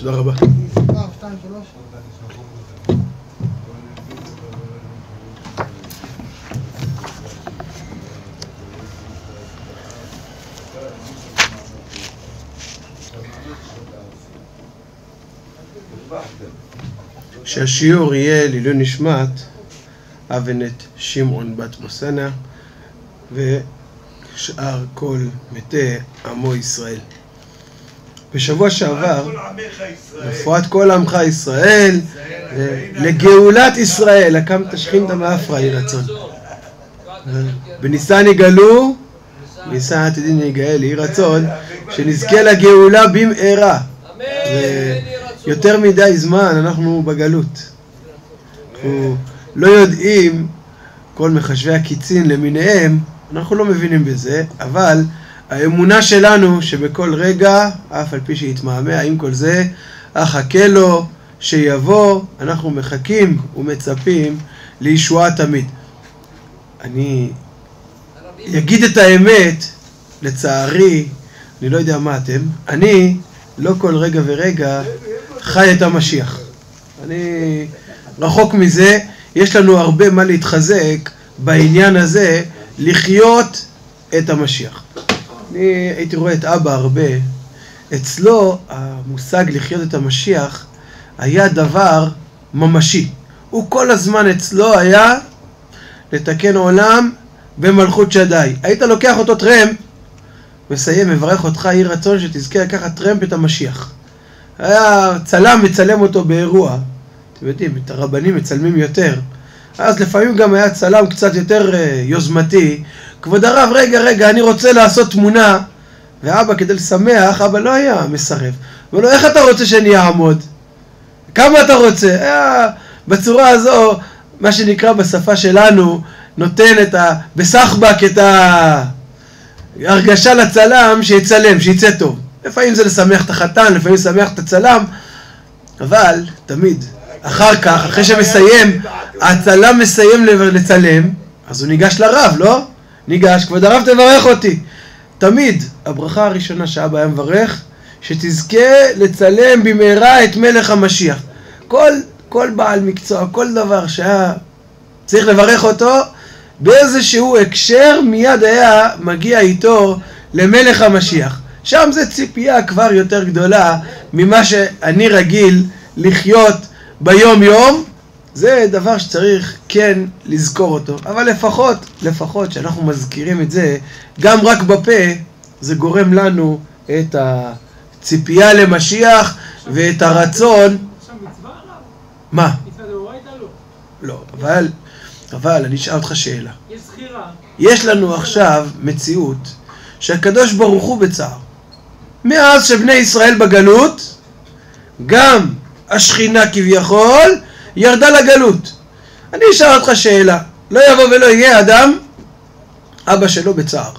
תודה רבה. שהשיעור יהיה לעילוי נשמת אבנת שמעון בת מסנה ושאר כל מתי עמו ישראל. בשבוע שעבר, רפואת כל עמך ישראל, לגאולת ישראל, הקמת שכינתא מאפרא יהי רצון. בניסן יגאלו, ניסן עתידין יגאל, יהי רצון, שנזכה לגאולה במהרה. יותר מדי זמן אנחנו בגלות. אנחנו לא יודעים, כל מחשבי הקיצין למיניהם, אנחנו לא מבינים בזה, אבל האמונה שלנו שבכל רגע, אף על פי שיתמהמה עם כל זה, אחכה לו שיבוא, אנחנו מחכים ומצפים לישועה תמיד. אני אגיד את האמת, לצערי, אני לא יודע מה אתם, אני לא כל רגע ורגע חי את המשיח. אני רחוק מזה, יש לנו הרבה מה להתחזק בעניין הזה, לחיות את המשיח. אני הייתי רואה את אבא הרבה, אצלו המושג לחיות את המשיח היה דבר ממשי. הוא כל הזמן אצלו היה לתקן עולם במלכות שדי. היית לוקח אותו טרמפ, מסיים, מברך אותך, יהי רצון שתזכה לקחת טרמפ את המשיח. היה צלם מצלם אותו באירוע, אתם יודעים, את הרבנים מצלמים יותר, אז לפעמים גם היה צלם קצת יותר יוזמתי, כבוד הרב, רגע, אני רוצה לעשות תמונה, ואבא כדי לשמח, אבא לא היה מסרב. אבל איך אתה רוצה שאני אעמוד? כמה אתה רוצה? בצורה הזו, מה שנקרא בשפה שלנו, נותן בסחבק את ההרגשה לצלם שיצלם, שיצא טוב. לפעמים זה לשמח את החתן, לפעמים לשמח את הצלם, אבל תמיד, אחר כך, אחרי שמסיים, הצלם מסיים לצלם, אז הוא ניגש לרב, לא? ניגש, כבוד הרב תברך אותי. תמיד, הברכה הראשונה שאבא היה מברך, שתזכה לצלם במהרה את מלך המשיח. כל בעל מקצוע, כל דבר שהיה צריך לברך אותו, באיזשהו הקשר מיד היה מגיע איתו למלך המשיח. שם זה ציפייה כבר יותר גדולה ממה שאני רגיל לחיות ביום יום. זה דבר שצריך כן לזכור אותו. אבל לפחות שאנחנו מזכירים את זה, גם רק בפה, זה גורם לנו את הציפייה למשיח ואת הרצון. עכשיו מצווה עליו? מה? מצווה דאורייתא לא. לא, אבל אני אשאל אותך שאלה. יש זכירה. יש לנו עכשיו מציאות שהקדוש ברוך הוא בצער. מאז שבני ישראל בגלות, גם השכינה כביכול ירדה לגלות. אני אשאל אותך שאלה. לא יבוא ולא יהיה אדם, אבא שלו בצער.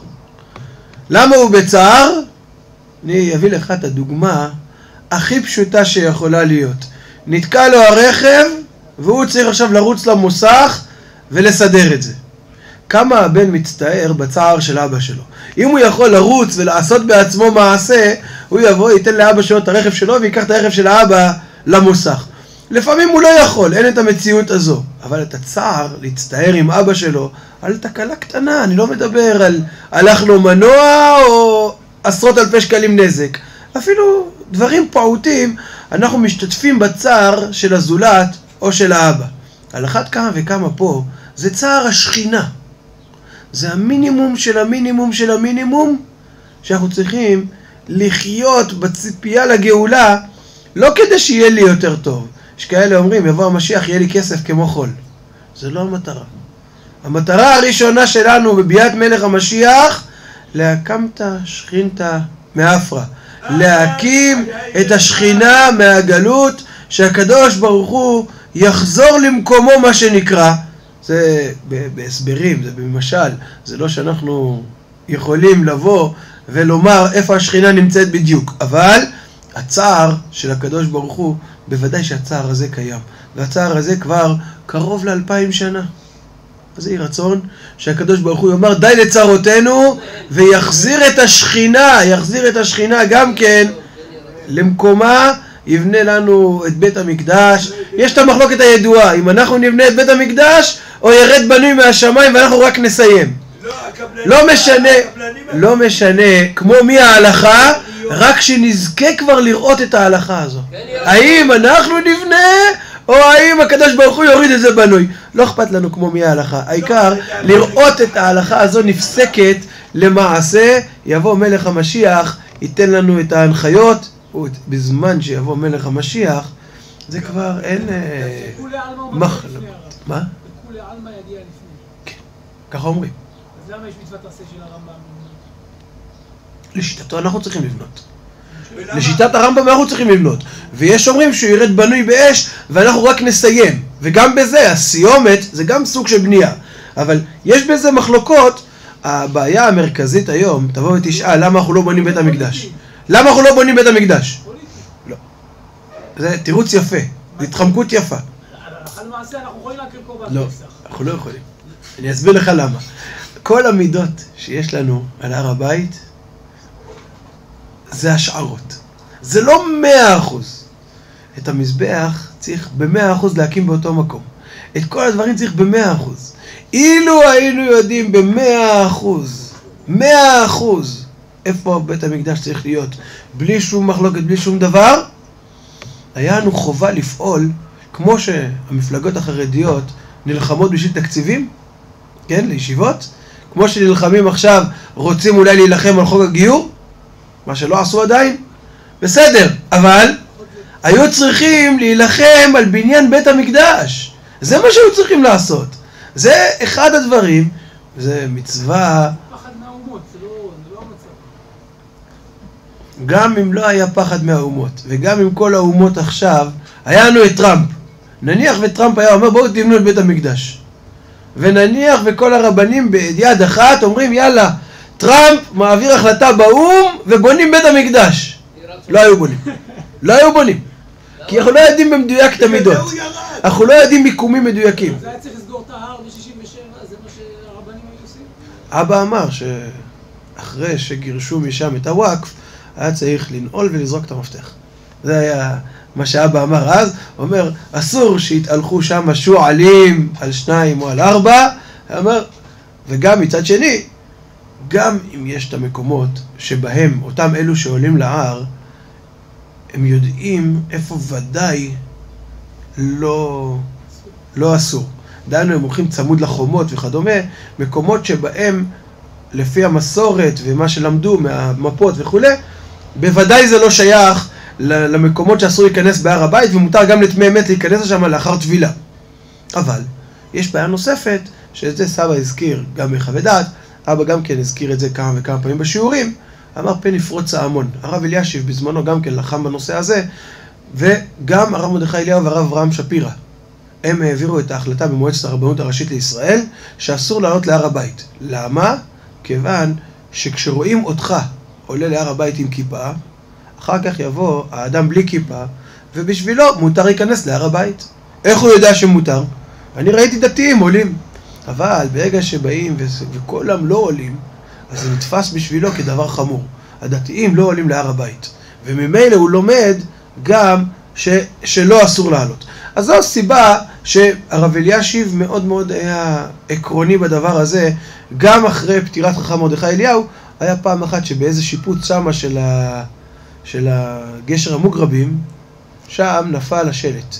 למה הוא בצער? אני אביא לך את הדוגמה הכי פשוטה שיכולה להיות. נתקע לו הרכב, והוא צריך עכשיו לרוץ למוסך ולסדר את זה. כמה הבן מצטער בצער של אבא שלו. אם הוא יכול לרוץ ולעשות בעצמו מעשה, הוא יבוא, ייתן לאבא שלו את הרכב שלו, ויקח את הרכב של האבא למוסך. לפעמים הוא לא יכול, אין את המציאות הזו. אבל את הצער, להצטער עם אבא שלו, על תקלה קטנה, אני לא מדבר על הלך לו מנוע או עשרות אלפי שקלים נזק. אפילו דברים פעוטים, אנחנו משתתפים בצער של הזולת או של האבא. על אחת כמה וכמה פה, זה צער השכינה. זה המינימום של המינימום של המינימום, שאנחנו צריכים לחיות בציפייה לגאולה, לא כדי שיהיה לי יותר טוב. יש כאלה אומרים, יבוא המשיח, יהיה לי כסף כמו חול. זה לא המטרה. המטרה הראשונה שלנו בביאת מלך המשיח, להקמת שכינתא מאפרא. להקים את השכינה מהגלות, שהקדוש ברוך הוא יחזור למקומו, מה שנקרא. זה בהסברים, זה במשל. זה לא שאנחנו יכולים לבוא ולומר איפה השכינה נמצאת בדיוק. אבל הצער של הקדוש ברוך הוא, בוודאי שהצער הזה קיים. והצער הזה כבר קרוב ל2000 שנה. אז יהי רצון שהקדוש ברוך הוא יאמר די לצרותינו, ויחזיר את השכינה, יחזיר את השכינה גם כן למקומה, יבנה לנו את בית המקדש. יש את המחלוקת הידועה, אם אנחנו נבנה את בית המקדש, או ירד בנוי מהשמיים ואנחנו רק נסיים. לא משנה, כמו מי ההלכה, רק שנזכה כבר לראות את ההלכה הזו. האם אנחנו נבנה, או האם הקדוש ברוך הוא יוריד את זה בנוי. לא אכפת לנו כמו מי ההלכה, העיקר לראות את ההלכה הזו נפסקת למעשה. יבוא מלך המשיח, ייתן לנו את ההנחיות, בזמן שיבוא מלך המשיח, זה כבר אין מחלוקת. מה? כולי עלמא יגיע לפני. כן, ככה אומרים. אז למה יש מצוות עשה של הרמב"ם? לשיטתו אנחנו צריכים לבנות. לשיטת הרמב"ם אנחנו צריכים לבנות. ויש אומרים שהוא ירד בנוי באש ואנחנו רק נסיים. וגם בזה, הסיומת זה גם סוג של בנייה. אבל יש בזה מחלוקות. הבעיה המרכזית היום, תבוא ותשאל, למה אנחנו לא בונים בית המקדש? למה אנחנו לא בונים בית המקדש? לא. זה תירוץ יפה, זה התחמקות יפה. על מעשה אנחנו יכולים להקריב קורבן פסח. לא, אנחנו לא יכולים. אני אסביר לך למה. כל המידות שיש לנו על הר הבית, זה השערות. זה לא 100%. את המזבח צריך ב100% להקים באותו מקום. את כל הדברים צריך ב100%. אילו היינו יודעים ב100%, 100%, איפה בית המקדש צריך להיות, בלי שום מחלוקת, בלי שום דבר, היה לנו חובה לפעול, כמו שהמפלגות החרדיות נלחמות בשביל תקציבים, כן, לישיבות, כמו שנלחמים עכשיו, רוצים אולי להילחם על חוק הגיור, מה שלא עשו עדיין, בסדר, אבל היו צריכים להילחם על בניין בית המקדש, זה מה שהיו צריכים לעשות. זה אחד הדברים, זה מצווה. פחד מהאומות, זה לא המצב. גם אם לא היה פחד מהאומות, וגם אם כל האומות עכשיו, היה לנו את טראמפ. נניח וטראמפ היה אומר, בואו תבנו את בית המקדש. ונניח וכל הרבנים ביד אחת אומרים, יאללה, טראמפ מעביר החלטה באום ובונים בית המקדש. לא היו בונים. לא היו בונים. כי אנחנו לא יודעים במדויק את המידות. אנחנו לא יודעים מיקומים מדויקים. זה היה צריך לסגור את ההר ב-67, זה מה שהרבנים היו עושים? אבא אמר שאחרי שגירשו משם את הוואקף, היה צריך לנעול ולזרוק את המפתח. זה היה מה שאבא אמר אז. הוא אומר, אסור שהתהלכו שם שועלים על 2 או על 4. הוא אומר, וגם מצד שני, גם אם יש את המקומות שבהם אותם אלו שעולים להר, הם יודעים איפה ודאי לא אסור. דיינו, הם הולכים צמוד לחומות וכדומה, מקומות שבהם לפי המסורת ומה שלמדו מהמפות וכו', בוודאי זה לא שייך למקומות שאסור להיכנס בהר הבית, ומותר גם לטמא מת להיכנס לשם לאחר טבילה. אבל יש בעיה נוספת, שזה סבא הזכיר גם מחווה דעת, אבא גם כן הזכיר את זה כמה וכמה פעמים בשיעורים, אמר פן יפרוץ ההמון. הרב אלישיב בזמנו גם כן לחם בנושא הזה, וגם הרב מרדכי אליהו והרב אברהם שפירא. הם העבירו את ההחלטה במועצת הרבנות הראשית לישראל, שאסור לעלות להר הבית. למה? כיוון שכשרואים אותך עולה להר הבית עם כיפה, אחר כך יבוא האדם בלי כיפה, ובשבילו מותר להיכנס להר הבית. איך הוא יודע שמותר? אני ראיתי דתיים עולים. אבל ברגע שבאים וכולם לא עולים, אז זה נתפס בשבילו כדבר חמור. הדתיים לא עולים להר הבית. וממילא הוא לומד גם שלא אסור לעלות. אז זו הסיבה שהרב אלישיב מאוד מאוד היה עקרוני בדבר הזה. גם אחרי פטירת חכם מרדכי אליהו, היה פעם אחת שבאיזה שיפוץ שמה של הגשר המוגרבים, שם נפל השלט.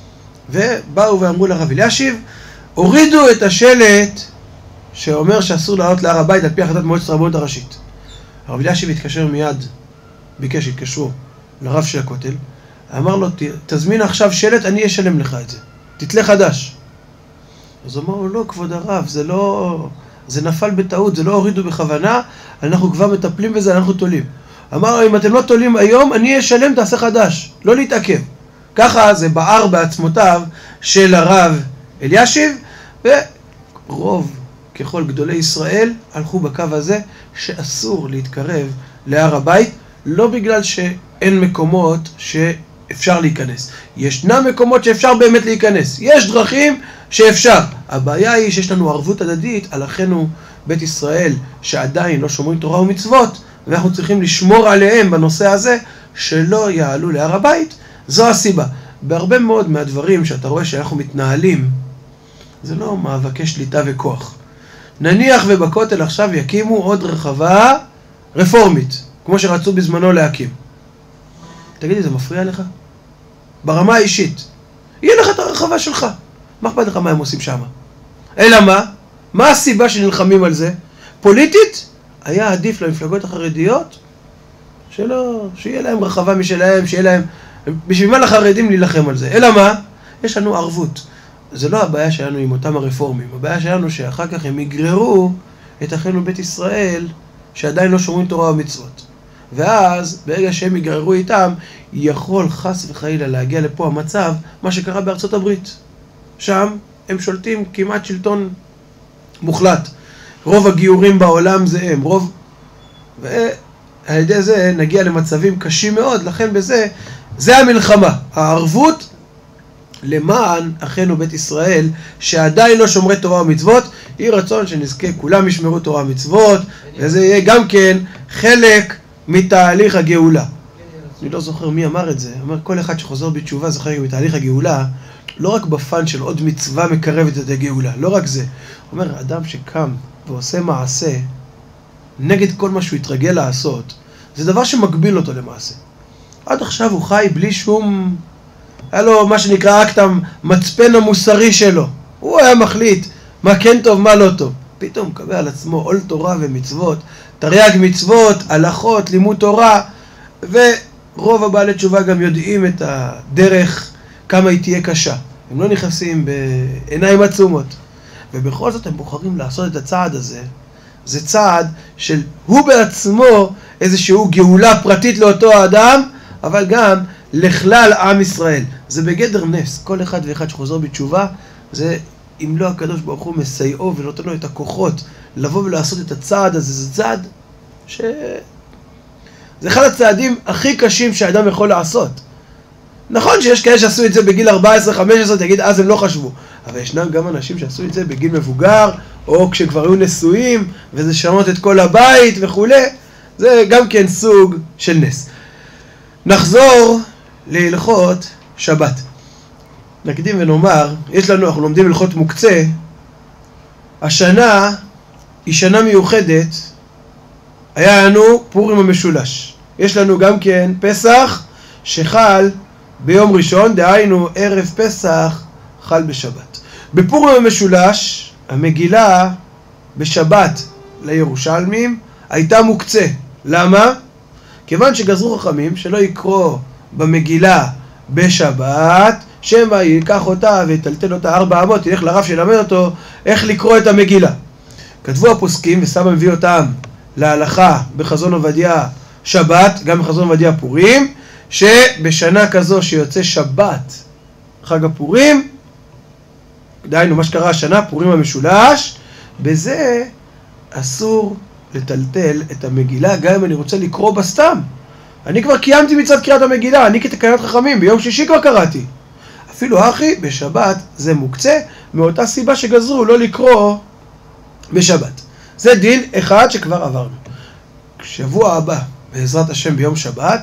ובאו ואמרו לרב אלישיב, הורידו את השלט שאומר שאסור לעלות להר הבית על פי החלטת מועצת הרבנות הראשית. הרב אלישיב התקשר מיד, ביקש, התקשרו לרב של הכותל, אמר לו, תזמין עכשיו שלט, אני אשלם לך את זה, תתלה חדש. אז אמר לו, לא, כבוד הרב, זה נפל בטעות, זה לא הורידו בכוונה, אנחנו כבר מטפלים בזה, אנחנו תולים. אמר לו, אם אתם לא תולים היום, אני אשלם, תעשה חדש, לא להתעכב. ככה זה בער בעצמותיו של הרב אלישיב, ורוב ככל גדולי ישראל הלכו בקו הזה שאסור להתקרב להר הבית, לא בגלל שאין מקומות שאפשר להיכנס. ישנם מקומות שאפשר באמת להיכנס, יש דרכים שאפשר. הבעיה היא שיש לנו ערבות הדדית על אחינו בית ישראל שעדיין לא שומרים תורה ומצוות, ואנחנו צריכים לשמור עליהם בנושא הזה שלא יעלו להר הבית, זו הסיבה. בהרבה מאוד מהדברים שאתה רואה שאנחנו מתנהלים, זה לא מאבקי שליטה וכוח. נניח ובכותל עכשיו יקימו עוד רחבה רפורמית, כמו שרצו בזמנו להקים. תגידי, זה מפריע לך? ברמה האישית. יהיה לך את הרחבה שלך. מה אכפת לך מה הם עושים שם? אלא מה? מה הסיבה שנלחמים על זה? פוליטית, היה עדיף למפלגות החרדיות שיהיה להם רחבה משלהם, שיהיה להם... בשביל מה לחרדים להילחם על זה? אלא מה? יש לנו ערבות. זה לא הבעיה שלנו עם אותם הרפורמים. הבעיה שלנו שאחר כך הם יגררו את אחינו בית ישראל שעדיין לא שומרים תורה ומצוות. ואז, ברגע שהם יגררו איתם, יכול חס וחלילה להגיע לפה המצב, מה שקרה בארצות הברית. שם הם שולטים כמעט שלטון מוחלט. רוב הגיורים בעולם זה הם. ועל ידי זה נגיע למצבים קשים מאוד, לכן זה המלחמה. הערבות למען אחינו בית ישראל, שעדיין לא שומרי תורה ומצוות, היא רצון שנזכה, כולם ישמרו תורה ומצוות, וזה יהיה גם כן חלק מתהליך הגאולה. אני לא זוכר מי אמר את זה, אומר כל אחד שחוזר בתשובה זוכר מתהליך הגאולה, לא רק בפן של עוד מצווה מקרבת את הגאולה, לא רק זה. אומר, אדם שקם ועושה מעשה נגד כל מה שהוא התרגל לעשות, זה דבר שמגביל אותו למעשה. עד עכשיו הוא חי בלי שום... היה לו מה שנקרא אקט המצפן המוסרי שלו. הוא היה מחליט מה כן טוב, מה לא טוב. פתאום מקבל על עצמו עול תורה ומצוות, תרי"ג מצוות, הלכות, לימוד תורה, ורוב הבעלי תשובה גם יודעים את הדרך, כמה היא תהיה קשה. הם לא נכנסים בעיניים עצומות. ובכל זאת הם בוחרים לעשות את הצעד הזה. זה צעד של הוא בעצמו איזשהו גאולה פרטית לאותו האדם, אבל גם לכלל עם ישראל. זה בגדר נס. כל אחד ואחד שחוזר בתשובה, זה אם לא הקדוש ברוך הוא מסייעו ונותן לו את הכוחות לבוא ולעשות את הצעד הזה. זה צעד זה אחד הצעדים הכי קשים שהאדם יכול לעשות. נכון שיש כאלה שעשו את זה בגיל 14-15, תגיד, אז הם לא חשבו. אבל ישנם גם אנשים שעשו את זה בגיל מבוגר, או כשכבר היו נשואים, וזה שנות את כל הבית וכו'. זה גם כן סוג של נס. נחזור להלכות שבת. נקדים ונאמר, אנחנו לומדים הלכות מוקצה. השנה היא שנה מיוחדת, היה לנו פורים המשולש. יש לנו גם כן פסח שחל ביום ראשון, דהיינו ערב פסח חל בשבת. בפורים המשולש, המגילה בשבת לירושלמים הייתה מוקצה. למה? כיוון שגזרו חכמים שלא יקרוא במגילה בשבת, שמא ייקח אותה ויטלטל אותה 4 אמות, ילך לרב שילמד אותו איך לקרוא את המגילה. כתבו הפוסקים, וסבא מביא אותם להלכה בחזון עובדיה שבת, גם בחזון עובדיה פורים, שבשנה כזו שיוצא שבת חג הפורים, דהיינו מה שקרה השנה, פורים המשולש, בזה אסור לטלטל את המגילה, גם אם אני רוצה לקרוא בסתם. אני כבר קיימתי מצד קריאת המגילה, אני כתקנת חכמים, ביום שישי כבר קראתי. אפילו אחי, בשבת זה מוקצה, מאותה סיבה שגזרו לא לקרוא בשבת. זה דין אחד שכבר עברנו. שבוע הבא, בעזרת השם ביום שבת,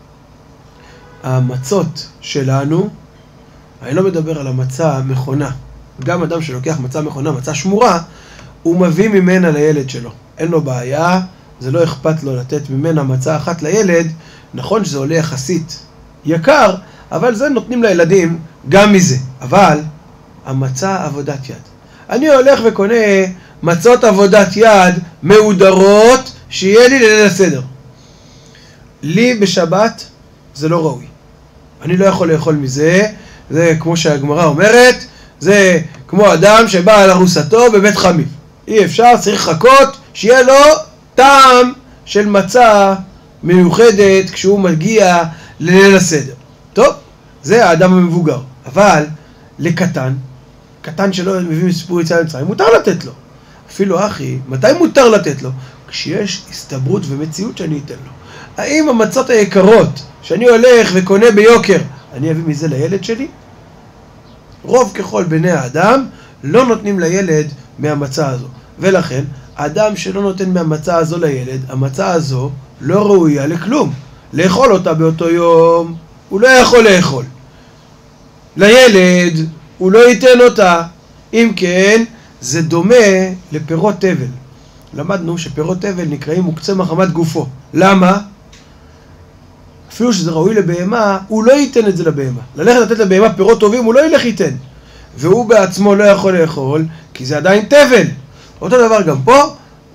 המצות שלנו, אני לא מדבר על המצה המכונה, גם אדם שלוקח מצה מכונה, מצה שמורה, הוא מביא ממנה לילד שלו. אין לו בעיה, זה לא אכפת לו לתת ממנה מצה אחת לילד, נכון שזה עולה יחסית יקר, אבל זה נותנים לילדים גם מזה. אבל המצה עבודת יד. אני הולך וקונה מצות עבודת יד מהודרות, שיהיה לי ליל הסדר. לי בשבת זה לא ראוי. אני לא יכול לאכול מזה, זה כמו שהגמרא אומרת, זה כמו אדם שבא על ארוסתו בבית חמיב. אי אפשר, צריך לחכות שיהיה לו טעם של מצה מיוחדת כשהוא מגיע לליל הסדר. טוב, זה האדם המבוגר. אבל לקטן, קטן שלא מביא מסיפור יציאת מצרים, מותר לתת לו. אפילו אחי, מתי מותר לתת לו? כשיש הסתברות ומציאות שאני אתן לו. האם המצות היקרות שאני הולך וקונה ביוקר, אני אביא מזה לילד שלי? רוב ככל בני האדם לא נותנים לילד מהמצה הזו. ולכן, האדם שלא נותן מהמצה הזו לילד, המצה הזו לא ראויה לכלום. לאכול אותה באותו יום הוא לא יכול לאכול. לילד הוא לא ייתן אותה. אם כן, זה דומה לפירות תבל. למדנו שפירות תבל נקראים מוקצה מחמת גופו. למה? אפילו שזה ראוי לבהמה, הוא לא ייתן את זה לבהמה. ללכת לתת לבהמה פירות טובים, הוא לא ילך ייתן. והוא בעצמו לא יכול לאכול, כי זה עדיין תבל. אותו דבר גם פה,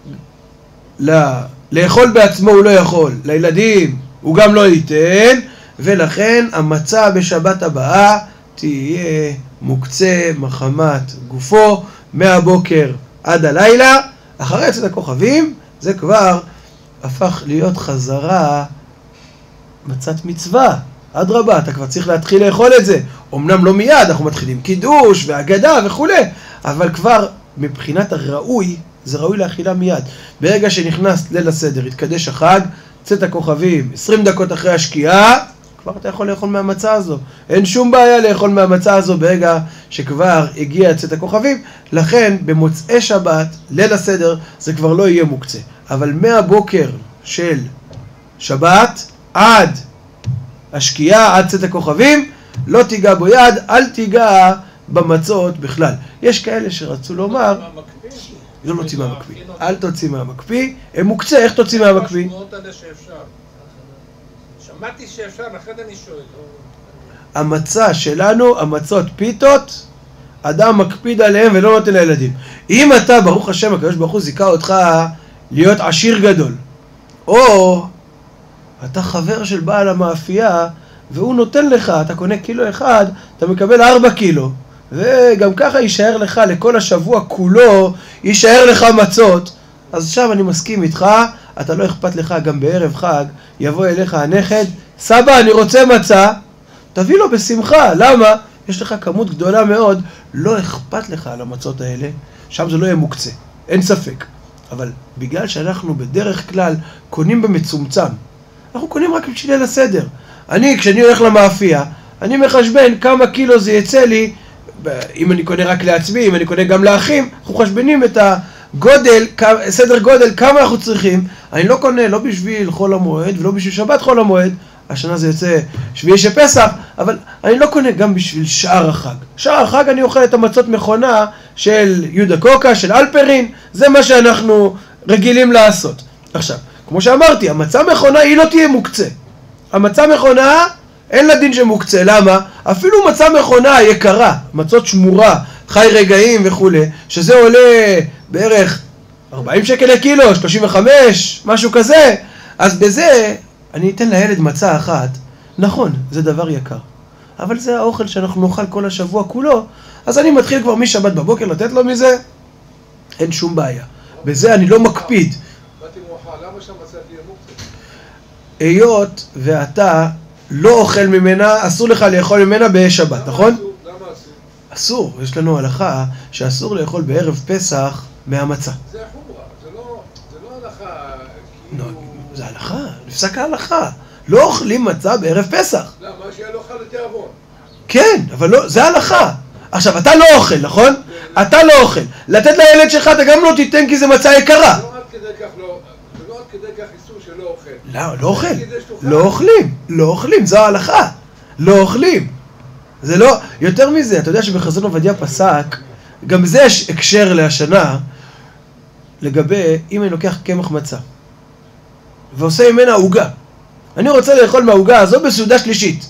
לאכול בעצמו הוא לא יכול. לילדים הוא גם לא ייתן, ולכן המצה בשבת הבאה תהיה מוקצה מחמת גופו מהבוקר עד הלילה. אחרי צאת הכוכבים זה כבר הפך להיות חזרה מצת מצווה. אדרבה, אתה כבר צריך להתחיל לאכול את זה. אמנם לא מיד, אנחנו מתחילים קידוש והגדה וכו', אבל כבר מבחינת הראוי, זה ראוי לאכילה מיד. ברגע שנכנס ליל הסדר, התקדש החג, צאת הכוכבים, 20 דקות אחרי השקיעה, כבר אתה יכול לאכול מהמצה הזו. אין שום בעיה לאכול מהמצה הזו ברגע שכבר הגיע צאת הכוכבים. לכן במוצאי שבת, ליל הסדר, זה כבר לא יהיה מוקצה. אבל מהבוקר של שבת עד השקיעה, עד צאת הכוכבים, לא תיגע בו יד, אל תיגע במצות בכלל. יש כאלה שרצו לומר, לא נוציא מהמקפיא, אל תוציא מהמקפיא, הם מוקצה, איך תוציא מהמקפיא? שמעתי שאפשר, לכן אני שואל. המצה שלנו, המצות פיתות, אדם מקפיד עליהם ולא נותן לילדים. אם אתה, ברוך השם, הקדוש ברוך הוא זיכה אותך להיות עשיר גדול, או אתה חבר של בעל המאפייה, והוא נותן לך, אתה קונה קילו אחד, אתה מקבל 4 קילו, וגם ככה יישאר לך לכל השבוע כולו, יישאר לך מצות, אז שם אני מסכים איתך, אתה לא אכפת לך גם בערב חג, יבוא אליך הנכד, סבא אני רוצה מצה, תביא לו בשמחה. למה? יש לך כמות גדולה מאוד, לא אכפת לך על המצות האלה, שם זה לא יהיה מוקצה, אין ספק. אבל בגלל שאנחנו בדרך כלל קונים במצומצם, אנחנו קונים רק בשביל ליל הסדר. כשאני הולך למאפייה, אני מחשבן כמה קילו זה יצא לי, אם אני קונה רק לעצמי, אם אני קונה גם לאחים, אנחנו חשבנים את הגודל, סדר גודל, כמה אנחנו צריכים. אני לא קונה, לא בשביל חול המועד ולא בשביל שבת חול המועד, השנה זה יוצא שביעי של פסח, אבל אני לא קונה גם בשביל שאר החג. שאר החג אני אוכל את המצות מכונה של יהודה קוקה, של אלפרין, זה מה שאנחנו רגילים לעשות. עכשיו, כמו שאמרתי, המצה מכונה היא לא תהיה מוקצה. המצה מכונה אין לה דין שמוקצה. למה? אפילו מצה מכונה יקרה, מצות שמורה, חי רגעים וכו', שזה עולה בערך 40 שקל לקילו, 35, משהו כזה, אז בזה אני אתן לילד מצה אחת. נכון, זה דבר יקר, אבל זה האוכל שאנחנו נאכל כל השבוע כולו, אז אני מתחיל כבר משבת בבוקר לתת לו מזה, אין שום בעיה. בזה אני לא מקפיד. למה שהמצה תהיה מוקצה? היות ואתה לא אוכל ממנה, אסור לך לאכול ממנה בשבת, נכון? למה אסור? אסור, יש לנו הלכה שאסור לאכול בערב פסח מהמצה. זה חומרה, זה לא הלכה. לא, זה הלכה, נפסק ההלכה. לא אוכלים מצה בערב פסח. למה? שיהיה לא אוכל לתיאבון. כן, אבל לא, זה הלכה. עכשיו, אתה לא אוכל, נכון? אתה לא אוכל. לתת לילד שלך אתה גם לא תיתן כי זה מצה יקרה. לא עד כדי כך לא, ולא עד כדי כך איסור שלא אוכל. לא, לא אוכל. לא אוכלים, לא אוכלים, זו ההלכה. לא אוכלים. זה לא, יותר מזה, אתה יודע שבחזון עובדיה פסק, גם זה יש הקשר להשנה, לגבי אם אני לוקח קמח מצה, ועושה ממנה עוגה. אני רוצה לאכול מהעוגה הזו בסעודה שלישית.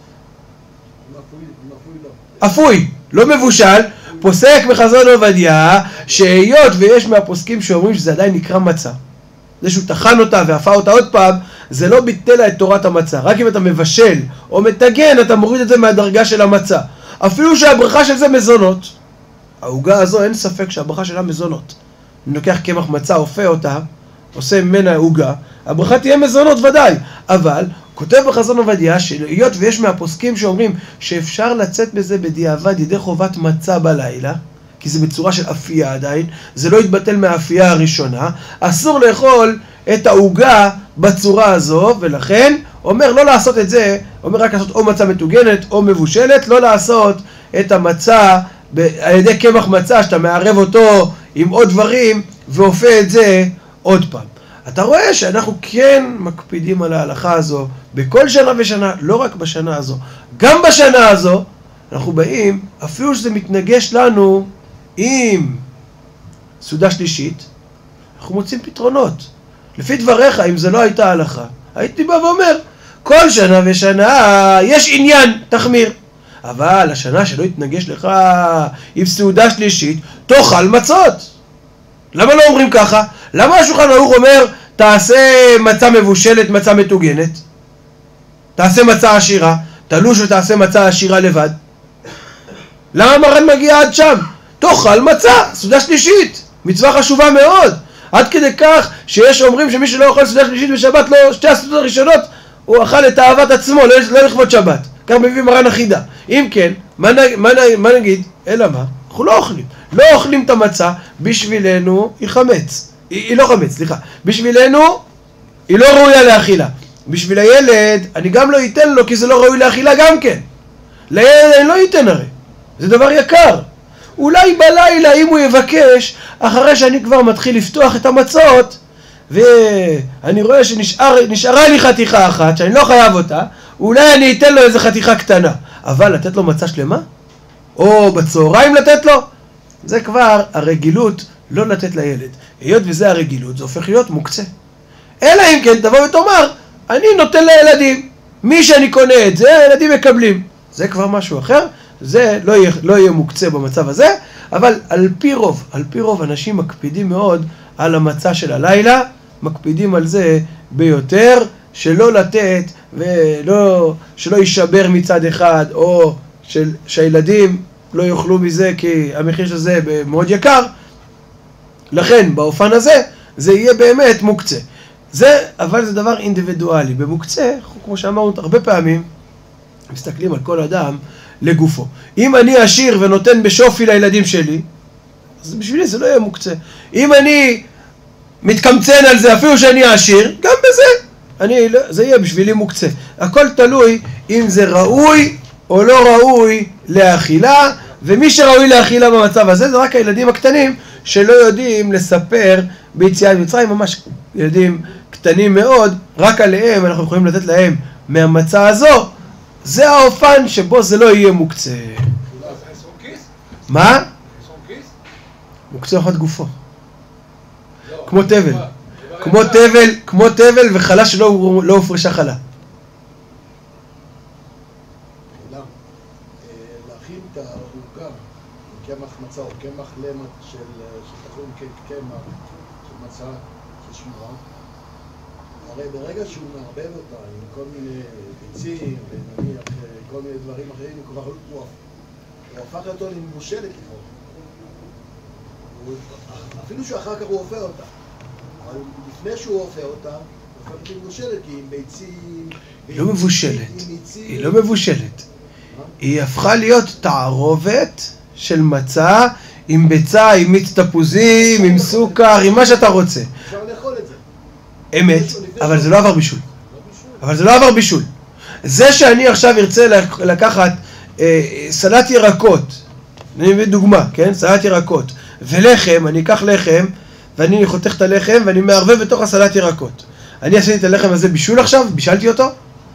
אפוי, לא מבושל, פוסק בחזון עובדיה, שהיות ויש מהפוסקים שאומרים שזה עדיין נקרא מצה, זה שהוא טחן אותה ואפה אותה עוד פעם, זה לא ביטל לה את תורת המצה. רק אם אתה מבשל או מטגן, אתה מוריד את זה מהדרגה של המצה. אפילו שהברכה של זה מזונות. העוגה הזו אין ספק שהברכה שלה מזונות. אני לוקח קמח מצה, אופה אותה, עושה ממנה עוגה, הברכה תהיה מזונות ודאי. אבל כותב בחזון עובדיה שהיות ויש מהפוסקים שאומרים שאפשר לצאת בזה בדיעבד ידי חובת מצה בלילה, כי זה בצורה של אפייה עדיין, זה לא יתבטל מהאפייה הראשונה, אסור לאכול את העוגה בצורה הזו, ולכן אומר לא לעשות את זה, אומר רק לעשות או מצה מטוגנת או מבושלת, לא לעשות את המצה על ידי קמח מצה שאתה מערב אותו עם עוד דברים ואופה את זה עוד פעם. אתה רואה שאנחנו כן מקפידים על ההלכה הזו בכל שנה ושנה, לא רק בשנה הזו. גם בשנה הזו אנחנו באים, אפילו שזה מתנגש לנו עם סעודה שלישית, אנחנו מוצאים פתרונות. לפי דבריך, אם זה לא הייתה הלכה, הייתי בא ואומר, כל שנה ושנה יש עניין, תחמיר. אבל השנה שלא יתנגש לך עם סעודה שלישית, תאכל מצות. למה לא אומרים ככה? למה השולחן ערוך אומר, תעשה מצה מבושלת, מצה מטוגנת? תעשה מצה עשירה, תלוש ותעשה מצה עשירה לבד. למה מרן מגיע עד שם? תאכל מצה, סעודה שלישית, מצווה חשובה מאוד. עד כדי כך שיש אומרים שמי שלא אוכל סעודה שלישית בשבת, לא, שתי הסעודות הראשונות, הוא אכל את אהבת עצמו, לא לכבוד שבת. כך מביא מרן אחידה. אם כן, מה נגיד? אלא מה? אנחנו לא אוכלים. לא אוכלים את המצה, בשבילנו היא חמץ. היא לא חמץ, סליחה. בשבילנו היא לא ראויה לאכילה. בשביל הילד, אני גם לא אתן לו, כי זה לא ראוי לאכילה גם כן. לילד אני לא אתן הרי. זה דבר יקר. אולי בלילה, אם הוא יבקש, אחרי שאני כבר מתחיל לפתוח את המצות, ואני רואה שנשארה לי חתיכה אחת, שאני לא חייב אותה, אולי אני אתן לו איזה חתיכה קטנה. אבל לתת לו מצה שלמה? או בצהריים לתת לו? זה כבר הרגילות לא לתת לילד. היות וזה הרגילות, זה הופך להיות מוקצה. אלא אם כן תבוא ותאמר, אני נותן לילדים. מי שאני קונה את זה, הילדים מקבלים. זה כבר משהו אחר. זה לא יהיה מוקצה במצב הזה. אבל על פי רוב אנשים מקפידים מאוד על המצה של הלילה. מקפידים על זה ביותר, שלא לתת שלא יישבר מצד אחד, או שהילדים לא יאכלו מזה כי המחיר של זה מאוד יקר. לכן באופן הזה זה יהיה באמת מוקצה. אבל זה דבר אינדיבידואלי. במוקצה, כמו שאמרנו הרבה פעמים, מסתכלים על כל אדם לגופו. אם אני עשיר ונותן בשופי לילדים שלי, אז בשבילי זה לא יהיה מוקצה. אם אני מתקמצן על זה אפילו שאני עשיר, גם בזה זה יהיה בשבילי מוקצה. הכל תלוי אם זה ראוי או לא ראוי לאכילה, ומי שראוי לאכילה במצב הזה זה רק הילדים הקטנים שלא יודעים לספר ביציאת מצרים, ממש ילדים קטנים מאוד, רק עליהם אנחנו יכולים לתת להם מהמצה הזו. זה האופן שבו זה לא יהיה מוקצה. מה? מוקצה אחד גופו. כמו תבל. כמו תבל וחלה שלא הופרשה חלה. להכין את העוגה, קמח מצה או קמח למד שתכון קמח, של מצה, של שמורה, הרי ברגע שהוא מערבב אותה עם כל מיני ביצים ונניח כל מיני דברים אחרים, הוא הפך אותו למבושלת לכאורה. אפילו שאחר כך הוא הופך אותה. אבל לפני שהוא הופך אותה, הוא הופך אותה מבושלת, כי עם ביצים... היא לא מבושלת. היא לא מבושלת. היא הפכה להיות תערובת של מצה עם ביצה, עם מיץ תפוזים, עם סוכר, עם מה שאתה רוצה. אפשר לאכול את זה. אמת, אבל זה לא עבר בישול. אבל זה לא עבר בישול. זה שאני עכשיו ארצה לקחת סלט ירקות, אני מביא דוגמה, כן? סלט ירקות, ולחם, אני אקח לחם, ואני חותך את הלחם, ואני מערבב בתוך הסלט ירקות. אני עשיתי את הלחם הזה בישול עכשיו, בישלתי אותו?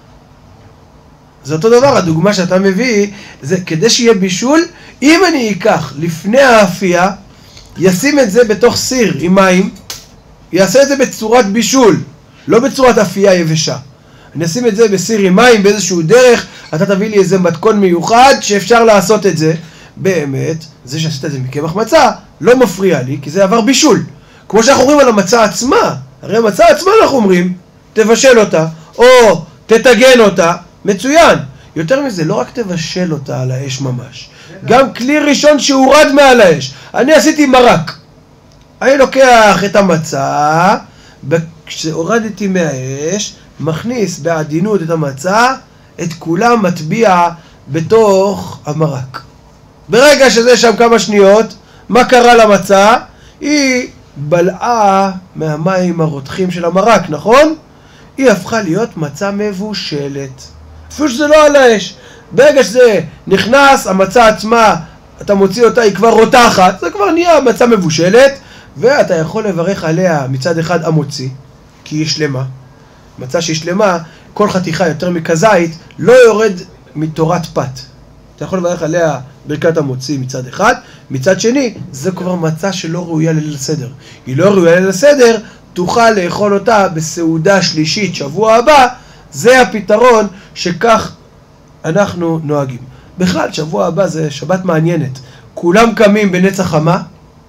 זה אותו דבר, הדוגמה שאתה מביא, זה כדי שיהיה בישול, אם אני אקח לפני האפייה, ישים את זה בתוך סיר עם מים, יעשה את זה בצורת בישול, לא בצורת אפייה יבשה. אני אשים את זה בסיר עם מים, באיזשהו דרך, אתה תביא לי איזה מתכון מיוחד שאפשר לעשות את זה. באמת, זה שעשית את זה מקמח מצה, לא מפריע לי, כי זה עבר בישול. כמו שאנחנו אומרים על המצה עצמה, הרי המצה עצמה אנחנו אומרים, תבשל אותה, או תטגן אותה, מצוין. יותר מזה, לא רק תבשל אותה על האש ממש, גם כלי ראשון שהורד מעל האש. אני עשיתי מרק. אני לוקח את המצה, כשהורדתי מהאש, מכניס בעדינות את המצה, את כולה מטביע בתוך המרק. ברגע שזה שם כמה שניות, מה קרה למצה? היא בלעה מהמים הרותחים של המרק, נכון? היא הפכה להיות מצה מבושלת. אפילו שזה לא על האש. ברגע שזה נכנס, המצה עצמה, אתה מוציא אותה, היא כבר רותחת, זה כבר נהיה מצה מבושלת, ואתה יכול לברך עליה מצד אחד המוציא, כי היא שלמה. מצה שהיא שלמה, כל חתיכה יותר מכזית, לא יורד מתורת פת. אתה יכול לברך עליה ברכת המוציא מצד אחד, מצד שני, זה כבר מצה שלא ראויה לליל הסדר. היא לא ראויה לליל הסדר, תוכל לאכול אותה בסעודה שלישית שבוע הבא, זה הפתרון שכך אנחנו נוהגים. בכלל, שבוע הבא זה שבת מעניינת. כולם קמים בנץ החמה,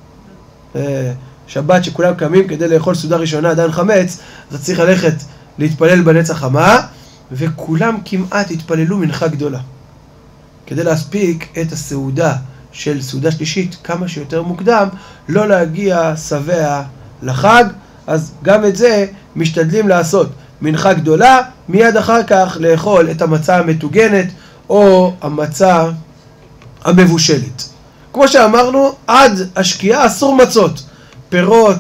שבת שכולם קמים כדי לאכול סעודה ראשונה עדיין חמץ, אז צריך ללכת להתפלל בנץ החמה, וכולם כמעט התפללו מנחה גדולה. כדי להספיק את הסעודה של סעודה שלישית כמה שיותר מוקדם, לא להגיע שבע לחג, אז גם את זה משתדלים לעשות. מנחה גדולה, מיד אחר כך לאכול את המצה המטוגנת או המצה המבושלת. כמו שאמרנו, עד השקיעה אסור מצות. פירות,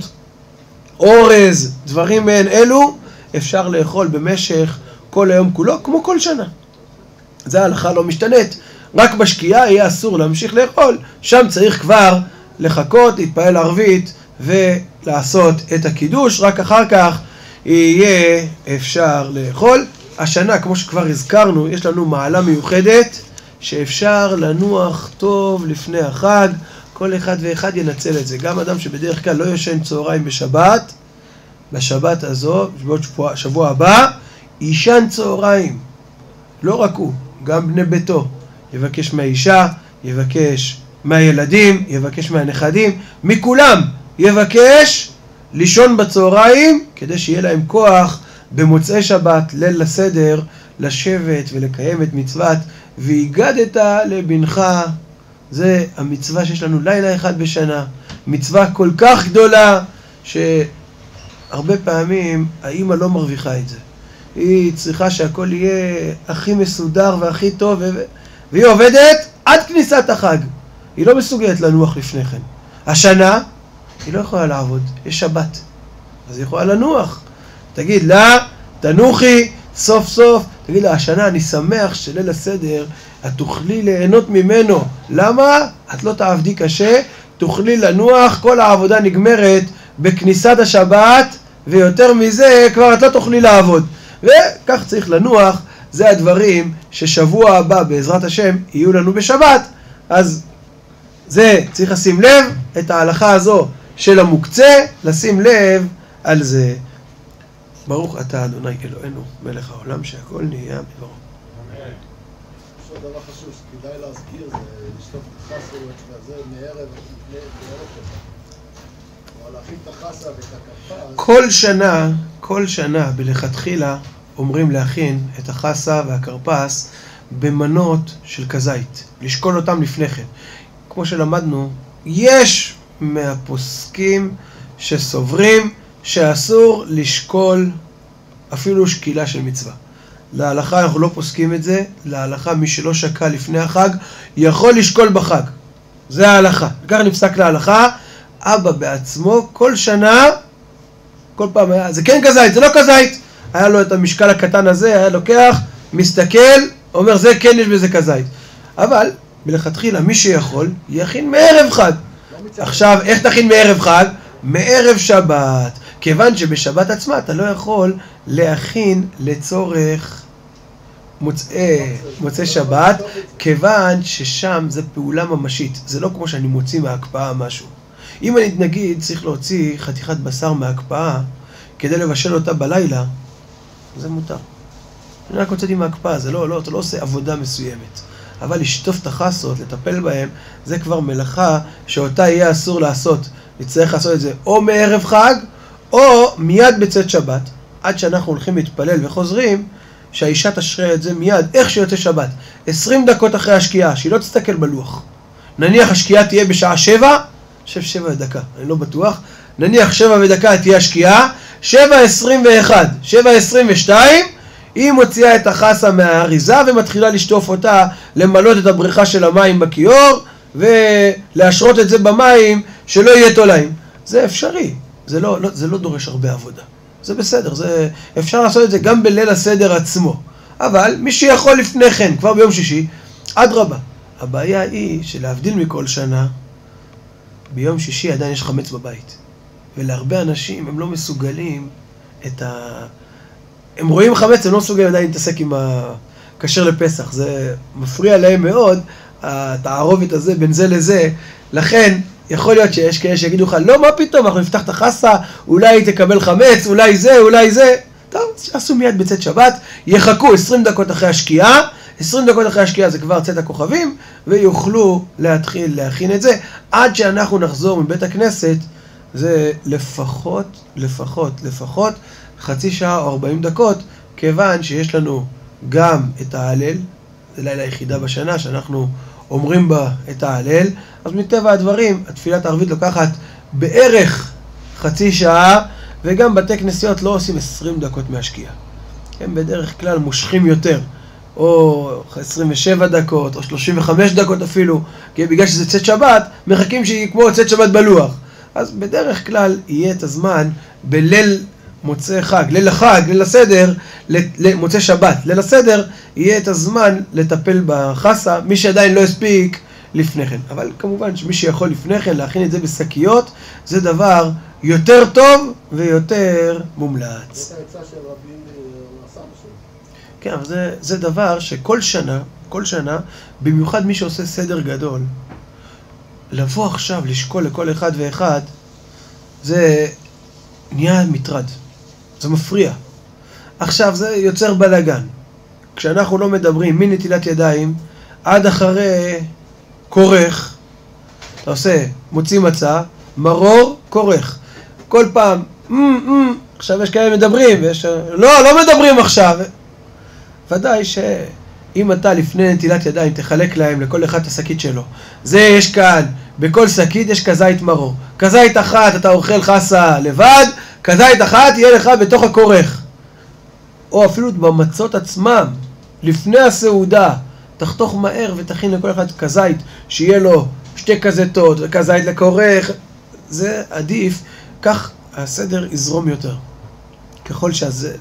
אורז, דברים מעין אלו, אפשר לאכול במשך כל היום כולו, כמו כל שנה. זה ההלכה לא משתנית. רק בשקיעה יהיה אסור להמשיך לאכול, שם צריך כבר לחכות, להתפעל ערבית ולעשות את הקידוש, רק אחר כך יהיה אפשר לאכול. השנה, כמו שכבר הזכרנו, יש לנו מעלה מיוחדת שאפשר לנוח טוב לפני החג, כל אחד ואחד ינצל את זה. גם אדם שבדרך כלל לא ישן צהריים בשבת, בשבת הזו, שבוע הבא, ישן צהריים. לא רק הוא, גם בני ביתו. יבקש מהאישה, יבקש מהילדים, יבקש מהנכדים, מכולם יבקש לישון בצהריים, כדי שיהיה להם כוח במוצאי שבת, ליל הסדר, לשבת ולקיים את מצוות והגדת לבנך. זה המצווה שיש לנו לילה אחד בשנה, מצווה כל כך גדולה שהרבה פעמים האמא לא מרוויחה את זה. היא צריכה שהכל יהיה הכי מסודר והכי טוב, והיא עובדת עד כניסת החג. היא לא מסוגלת לנוח לפני כן. השנה היא לא יכולה לעבוד, יש שבת, אז היא יכולה לנוח. תגיד לה, תנוחי סוף סוף. תגיד לה, השנה אני שמח שליל הסדר את תוכלי ליהנות ממנו. למה? את לא תעבדי קשה, תוכלי לנוח, כל העבודה נגמרת בכניסת השבת, ויותר מזה כבר את לא תוכלי לעבוד. וכך צריך לנוח. זה הדברים ששבוע הבא בעזרת השם יהיו לנו בשבת. אז זה צריך לשים לב, את ההלכה הזו של המוקצה, לשים לב על זה. ברוך אתה אדוני אלוהינו מלך העולם שהכל נהיה בדברו. יש עוד דבר חשוב שכדאי להזכיר, זה לשטוף את החסה וזה מערב שבת. או להכין את החסה ואת הכרפס. כל שנה בלכתחילה אומרים להכין את החסה והכרפס במנות של כזית, לשקול אותם לפני כן. כמו שלמדנו, יש מהפוסקים שסוברים שאסור לשקול אפילו שקילה של מצווה. להלכה אנחנו לא פוסקים את זה, להלכה מי שלא שקל לפני החג יכול לשקול בחג. זה ההלכה. וכך נפסק להלכה, אבא בעצמו כל שנה, כל פעם היה, זה כן כזית, זה לא כזית. היה לו את המשקל הקטן הזה, היה לוקח, מסתכל, אומר זה כן יש בזה כזית. אבל מלכתחילה מי שיכול יכין מערב חג. עכשיו איך תכין מערב חג? מערב שבת. כיוון שבשבת עצמה אתה לא יכול להכין לצורך מוצאי שבת, כיוון ששם זה פעולה ממשית. זה לא כמו שאני מוציא מההקפאה משהו. אם אני נגיד צריך להוציא חתיכת בשר מההקפאה כדי לבשל אותה בלילה, זה מותר. אני רק הוצאתי מההקפאה, זה לא, אתה לא עושה עבודה מסוימת. אבל לשטוף את החסות, לטפל בהם, זה כבר מלאכה שאותה יהיה אסור לעשות. נצטרך לעשות את זה או מערב חג, או מיד בצאת שבת, עד שאנחנו הולכים להתפלל וחוזרים, שהאישה תשרה את זה מיד, איך שיוצא שבת. 20 דקות אחרי השקיעה, שהיא לא תסתכל בלוח. נניח השקיעה תהיה בשעה 7, 7 דקה, אני לא בטוח. נניח 7 דקה תהיה השקיעה, 7:21, 7:22, היא מוציאה את החסה מהאריזה ומתחילה לשטוף אותה, למלות את הבריכה של המים בכיור, ולהשרות את זה במים שלא יהיה תולעים. זה אפשרי, זה לא דורש הרבה עבודה. זה בסדר, אפשר לעשות את זה גם בליל הסדר עצמו. אבל מי שיכול לפני כן, כבר ביום שישי, אדרבה. הבעיה היא שלהבדיל מכל שנה, ביום שישי עדיין יש חמץ בבית. ולהרבה אנשים הם לא מסוגלים הם רואים חמץ, הם לא מסוגלים עדיין להתעסק עם הכשר לפסח, זה מפריע להם מאוד, התערובת הזה בין זה לזה, לכן יכול להיות שיש כאלה שיגידו לך, לא, מה פתאום, אנחנו נפתח את החסה, אולי תקבל חמץ, אולי זה, אולי זה, טוב, עשו מיד בצאת שבת, יחכו 20 דקות אחרי השקיעה, 20 דקות אחרי השקיעה זה כבר צאת הכוכבים, ויוכלו להתחיל להכין את זה, עד שאנחנו נחזור מבית הכנסת, זה לפחות חצי שעה או 40 דקות, כיוון שיש לנו גם את ההלל, זה לילה היחידה בשנה שאנחנו אומרים בה את ההלל, אז מטבע הדברים, התפילת הערבית לוקחת בערך חצי שעה, וגם בתי כנסיות לא עושים 20 דקות מהשקיעה. הם בדרך כלל מושכים יותר, או 27 דקות, או 35 דקות אפילו, כי בגלל שזה צאת שבת, מחכים שהיא כמו צאת שבת בלוח. אז בדרך כלל יהיה את הזמן בליל מוצא חג, ליל החג, ליל הסדר, מוצא שבת, ליל הסדר, יהיה את הזמן לטפל בחסה, מי שעדיין לא הספיק לפני כן. אבל כמובן שמי שיכול לפני כן להכין את זה בשקיות, זה דבר יותר טוב ויותר מומלץ. זאת העצה של רבי הסבא שלו. כן, אבל זה דבר שכל שנה, במיוחד מי שעושה סדר גדול, לבוא עכשיו לשקול לכל אחד ואחד, זה נהיה מטרד, זה מפריע. עכשיו זה יוצר בלגן. כשאנחנו לא מדברים מנטילת ידיים עד אחרי כורך, אתה עושה, מוציא מצה, מרור, כורך. כל פעם, עכשיו יש כאלה מדברים, ויש... לא מדברים עכשיו. ודאי שאם אתה לפני נטילת ידיים תחלק להם לכל אחד את השקית שלו, זה יש כאן, בכל שקית יש כזית מרור. כזית אחת אתה אוכל חסה לבד, כזית אחת יהיה לך בתוך הכורך. או אפילו במצות עצמם, לפני הסעודה, תחתוך מהר ותכין לכל אחד כזית, שיהיה לו 2 כזיתות וכזית לכורך, זה עדיף, כך הסדר יזרום יותר. ככל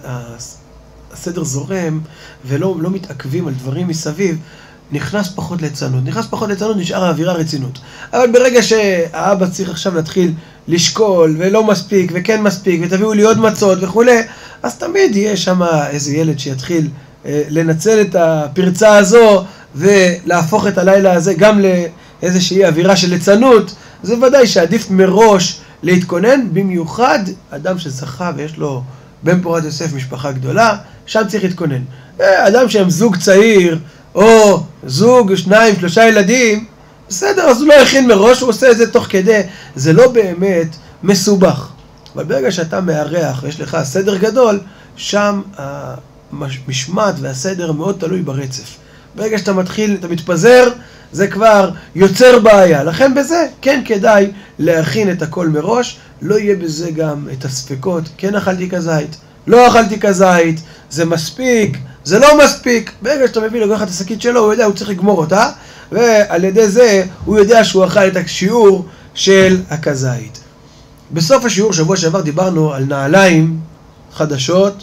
שהסדר זורם ולא מתעכבים על דברים מסביב, נכנס פחות ליצנות. נשאר האווירה רצינות. אבל ברגע שהאבא צריך עכשיו להתחיל לשקול, ולא מספיק, וכן מספיק, ותביאו לי עוד מצות וכו', אז תמיד יהיה שם איזה ילד שיתחיל לנצל את הפרצה הזו, ולהפוך את הלילה הזה גם לאיזושהי אווירה של ליצנות. זה ודאי שעדיף מראש להתכונן, במיוחד אדם שזכה ויש לו בן פורת יוסף משפחה גדולה, שם צריך להתכונן. אדם שהם זוג צעיר, או זוג 2-3 ילדים, בסדר, אז הוא לא הכין מראש, הוא עושה את זה תוך כדי, זה לא באמת מסובך. אבל ברגע שאתה מארח ויש לך סדר גדול, שם המשמעת והסדר מאוד תלוי ברצף. ברגע שאתה מתחיל, אתה מתפזר, זה כבר יוצר בעיה. לכן בזה כן כדאי להכין את הכל מראש, לא יהיה בזה גם את הספקות, כן אכלתי כזית, לא אכלתי כזית, זה מספיק, זה לא מספיק. ברגע שאתה מביא לגוח את השקית שלו, הוא יודע, הוא צריך לגמור אותה, ועל ידי זה הוא יודע שהוא אכל את השיעור של הכזית. בסוף השיעור שבוע שעבר דיברנו על נעליים חדשות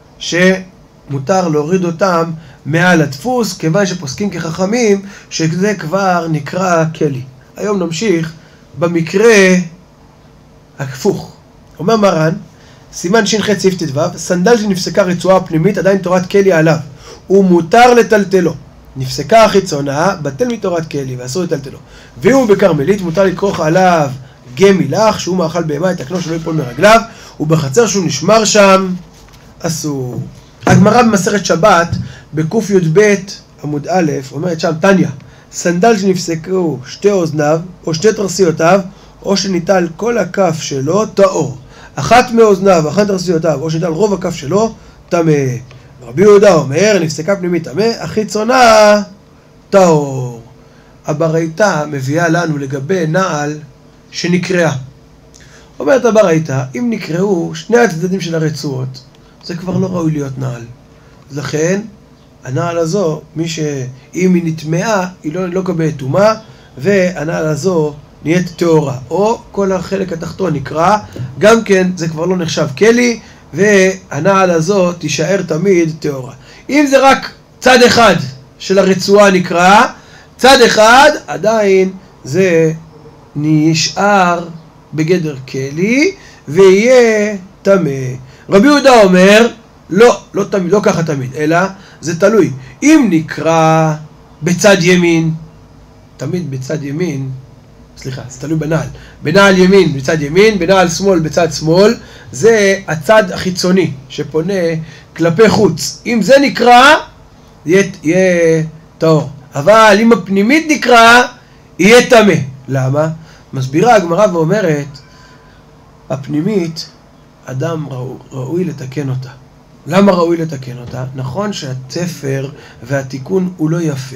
שמותר להוריד אותם מעל הדפוס, כיוון שפוסקים כחכמים שזה כבר נקרא כלי. היום נמשיך במקרה הפוך. אומר מרן, סימן ש"ח סעיף ט"ו, סנדל שנפסקה רצועה פנימית עדיין תורת כלי עליו, ומותר לטלטלו. נפסקה החיצונה, בטל מתורת כלי ואסור לטלטלו. ואם הוא בכרמלית, מותר לכרוך עליו גה מילח, שהוא מאכל בהמה, יתקנו שלא ייפול מרגליו, ובחצר שהוא נשמר שם, אסור. הגמרא במסכת שבת, בק"י"ב עמוד א', אומרת שם, תניא, סנדל שנפסקו 2 אוזניו, או 2 תרסיותיו, או שניטל כל הכף שלו, טהור. אחת מאוזניו, אחת תרסיותיו, או שניטל רוב הכף שלו, טמא. רבי יהודה אומר, נפסקה פנימית טמא, החיצונה טהור. הברייתא מביאה לנו לגבי נעל שנקראה. אומרת הברייתא, אם נקראו 2 הצדדים של הרצועות, זה כבר לא ראוי להיות נעל. לכן, הנעל הזו, אם היא נטמעה, היא לא קבלת טומאה, והנעל הזו נהיית טהורה. או כל החלק התחתון נקרא, גם כן זה כבר לא נחשב כלי, והנעל הזו תישאר תמיד טהורה. אם זה רק צד אחד של הרצועה נקרא, צד אחד עדיין זה נשאר בגדר כלי, ויהיה טמא. רבי יהודה אומר, לא תמיד, לא ככה תמיד, אלא זה תלוי. אם נקרא בצד ימין, תמיד בצד ימין, סליחה, זה תלוי בנעל. בנעל ימין בצד ימין, בנעל שמאל בצד שמאל, זה הצד החיצוני שפונה כלפי חוץ. אם זה נקרא, יהיה טהור. אבל אם הפנימית נקרא, יהיה טמא. למה? מסבירה הגמרא ואומרת, הפנימית, אדם ראוי לתקן אותה. למה ראוי לתקן אותה? נכון שהתפר והתיקון הוא לא יפה,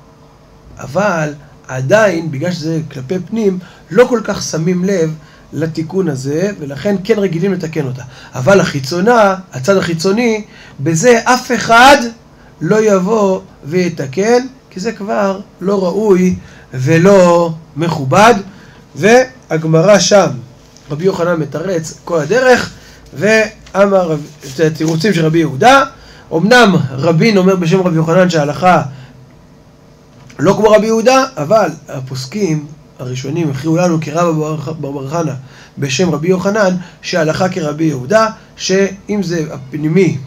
אבל עדיין, בגלל שזה כלפי פנים, לא כל כך שמים לב לתיקון הזה, ולכן כן רגילים לתקן אותה. אבל החיצונה, הצד החיצוני, בזה אף אחד לא יבוא ויתקן, כי זה כבר לא ראוי ולא מכובד. והגמרא שם, רבי יוחנן מתרץ כל הדרך, ואמר את התירוצים של רבי יהודה. אמנם רבין אומר בשם רבי יוחנן שההלכה לא כמו רבי יהודה, אבל הפוסקים הראשונים הכריעו לנו כרבא בר חנא בשם רבי יוחנן שההלכה כרבי יהודה, שאם זה הפנימי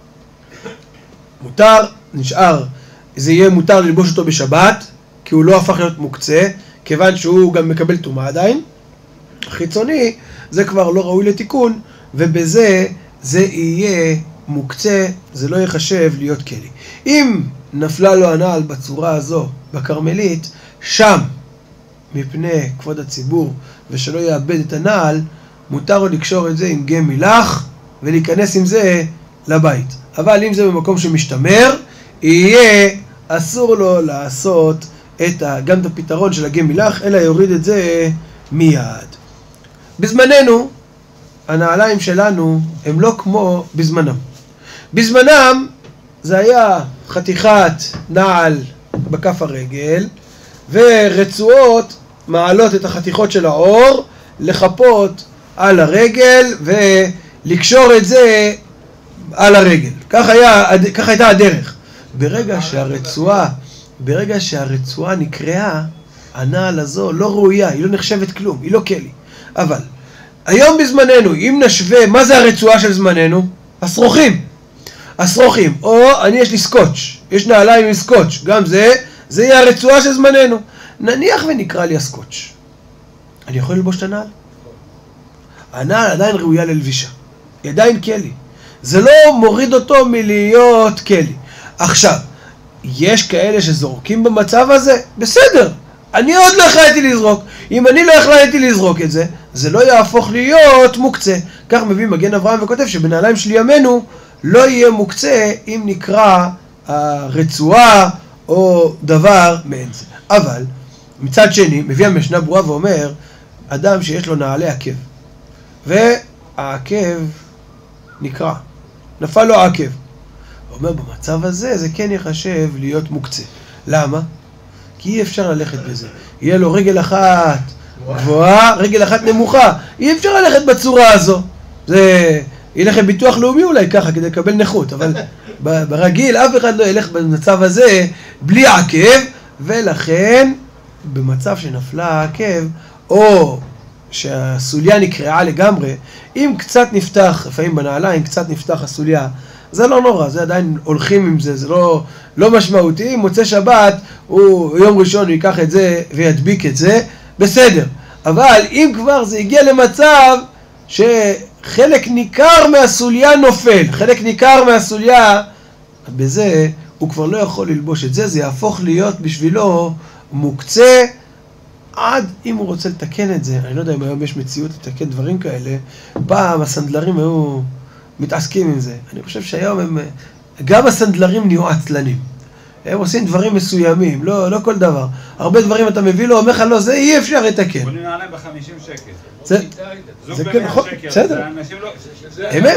מותר, נשאר, זה יהיה מותר ללבוש אותו בשבת, כי הוא לא הפך להיות מוקצה, כיוון שהוא גם מקבל טומאה עדיין. חיצוני זה כבר לא ראוי לתיקון, ובזה זה יהיה מוקצה, זה לא יחשב להיות כלי. אם נפלה לו הנעל בצורה הזו בכרמלית, שם מפני כבוד הציבור ושלא יאבד את הנעל, מותר לו לקשור את זה עם גיא מילח ולהיכנס עם זה לבית. אבל אם זה במקום שמשתמר, יהיה אסור לו לעשות גם את הפתרון של הגיא מילח, אלא יוריד את זה מיד. בזמננו, הנעליים שלנו הם לא כמו בזמנם. בזמנם זה היה חתיכת נעל בכף הרגל, ורצועות מעלות את החתיכות של האור, לחפות על הרגל ולקשור את זה על הרגל. כך הייתה הדרך. ברגע שהרצועה נקראה, הנעל הזו לא ראויה, היא לא נחשבת כלום, היא לא כלי. אבל היום בזמננו, אם נשווה, מה זה הרצועה של זמננו? השרוכים, או יש לי סקוץ', יש נעליים עם סקוץ', גם זה יהיה הרצועה של זמננו. נניח ונקרא לי הסקוץ', אני יכול ללבוש את הנעל? הנעל עדיין ראויה ללבישה, היא עדיין כלי. זה לא מוריד אותו מלהיות כלי. עכשיו, יש כאלה שזורקים במצב הזה? בסדר, אני עוד לא החלטתי לזרוק. אם אני לא החלטתי לזרוק את זה, זה לא יהפוך להיות מוקצה. כך מביא מגן אברהם וכותב שבנעליים של ימינו לא יהיה מוקצה אם נקרא הרצועה או דבר מעין זה. אבל מצד שני, מביא המשנה ברורה ואומר, אדם שיש לו נעלי עקב, והעקב נקרע, נפל לו העקב. הוא אומר, במצב הזה זה כן יחשב להיות מוקצה. למה? כי אי אפשר ללכת בזה. יהיה לו רגל אחת גבוהה, רגל אחת נמוכה. אי אפשר ללכת בצורה הזו. זה ילך לביטוח לאומי אולי ככה כדי לקבל נכות, אבל ברגיל אף אחד לא ילך במצב הזה בלי עקב, ולכן במצב שנפלה העקב, או שהסוליה נקרעה לגמרי, אם קצת נפתח, לפעמים בנעליים קצת נפתח הסוליה, זה לא נורא, זה עדיין הולכים עם זה, זה לא משמעותי. מוצא שבת, יום ראשון הוא ייקח את זה וידביק את זה, בסדר. אבל אם כבר זה הגיע למצב שחלק ניכר מהסוליה נופל, חלק ניכר מהסוליה, בזה הוא כבר לא יכול ללבוש את זה, זה יהפוך להיות בשבילו מוקצה, עד אם הוא רוצה לתקן את זה. אני לא יודע אם היום יש מציאות לתקן דברים כאלה, פעם הסנדלרים היו מתעסקים עם זה. אני חושב שהיום גם הסנדלרים נהיו עצלנים. הם עושים דברים מסוימים, לא כל דבר. הרבה דברים אתה מביא לו, אומר לך לא, זה אי אפשר לתקן. בוא נעלה ב50 שקל. זה כן, נכון, בסדר. אמת.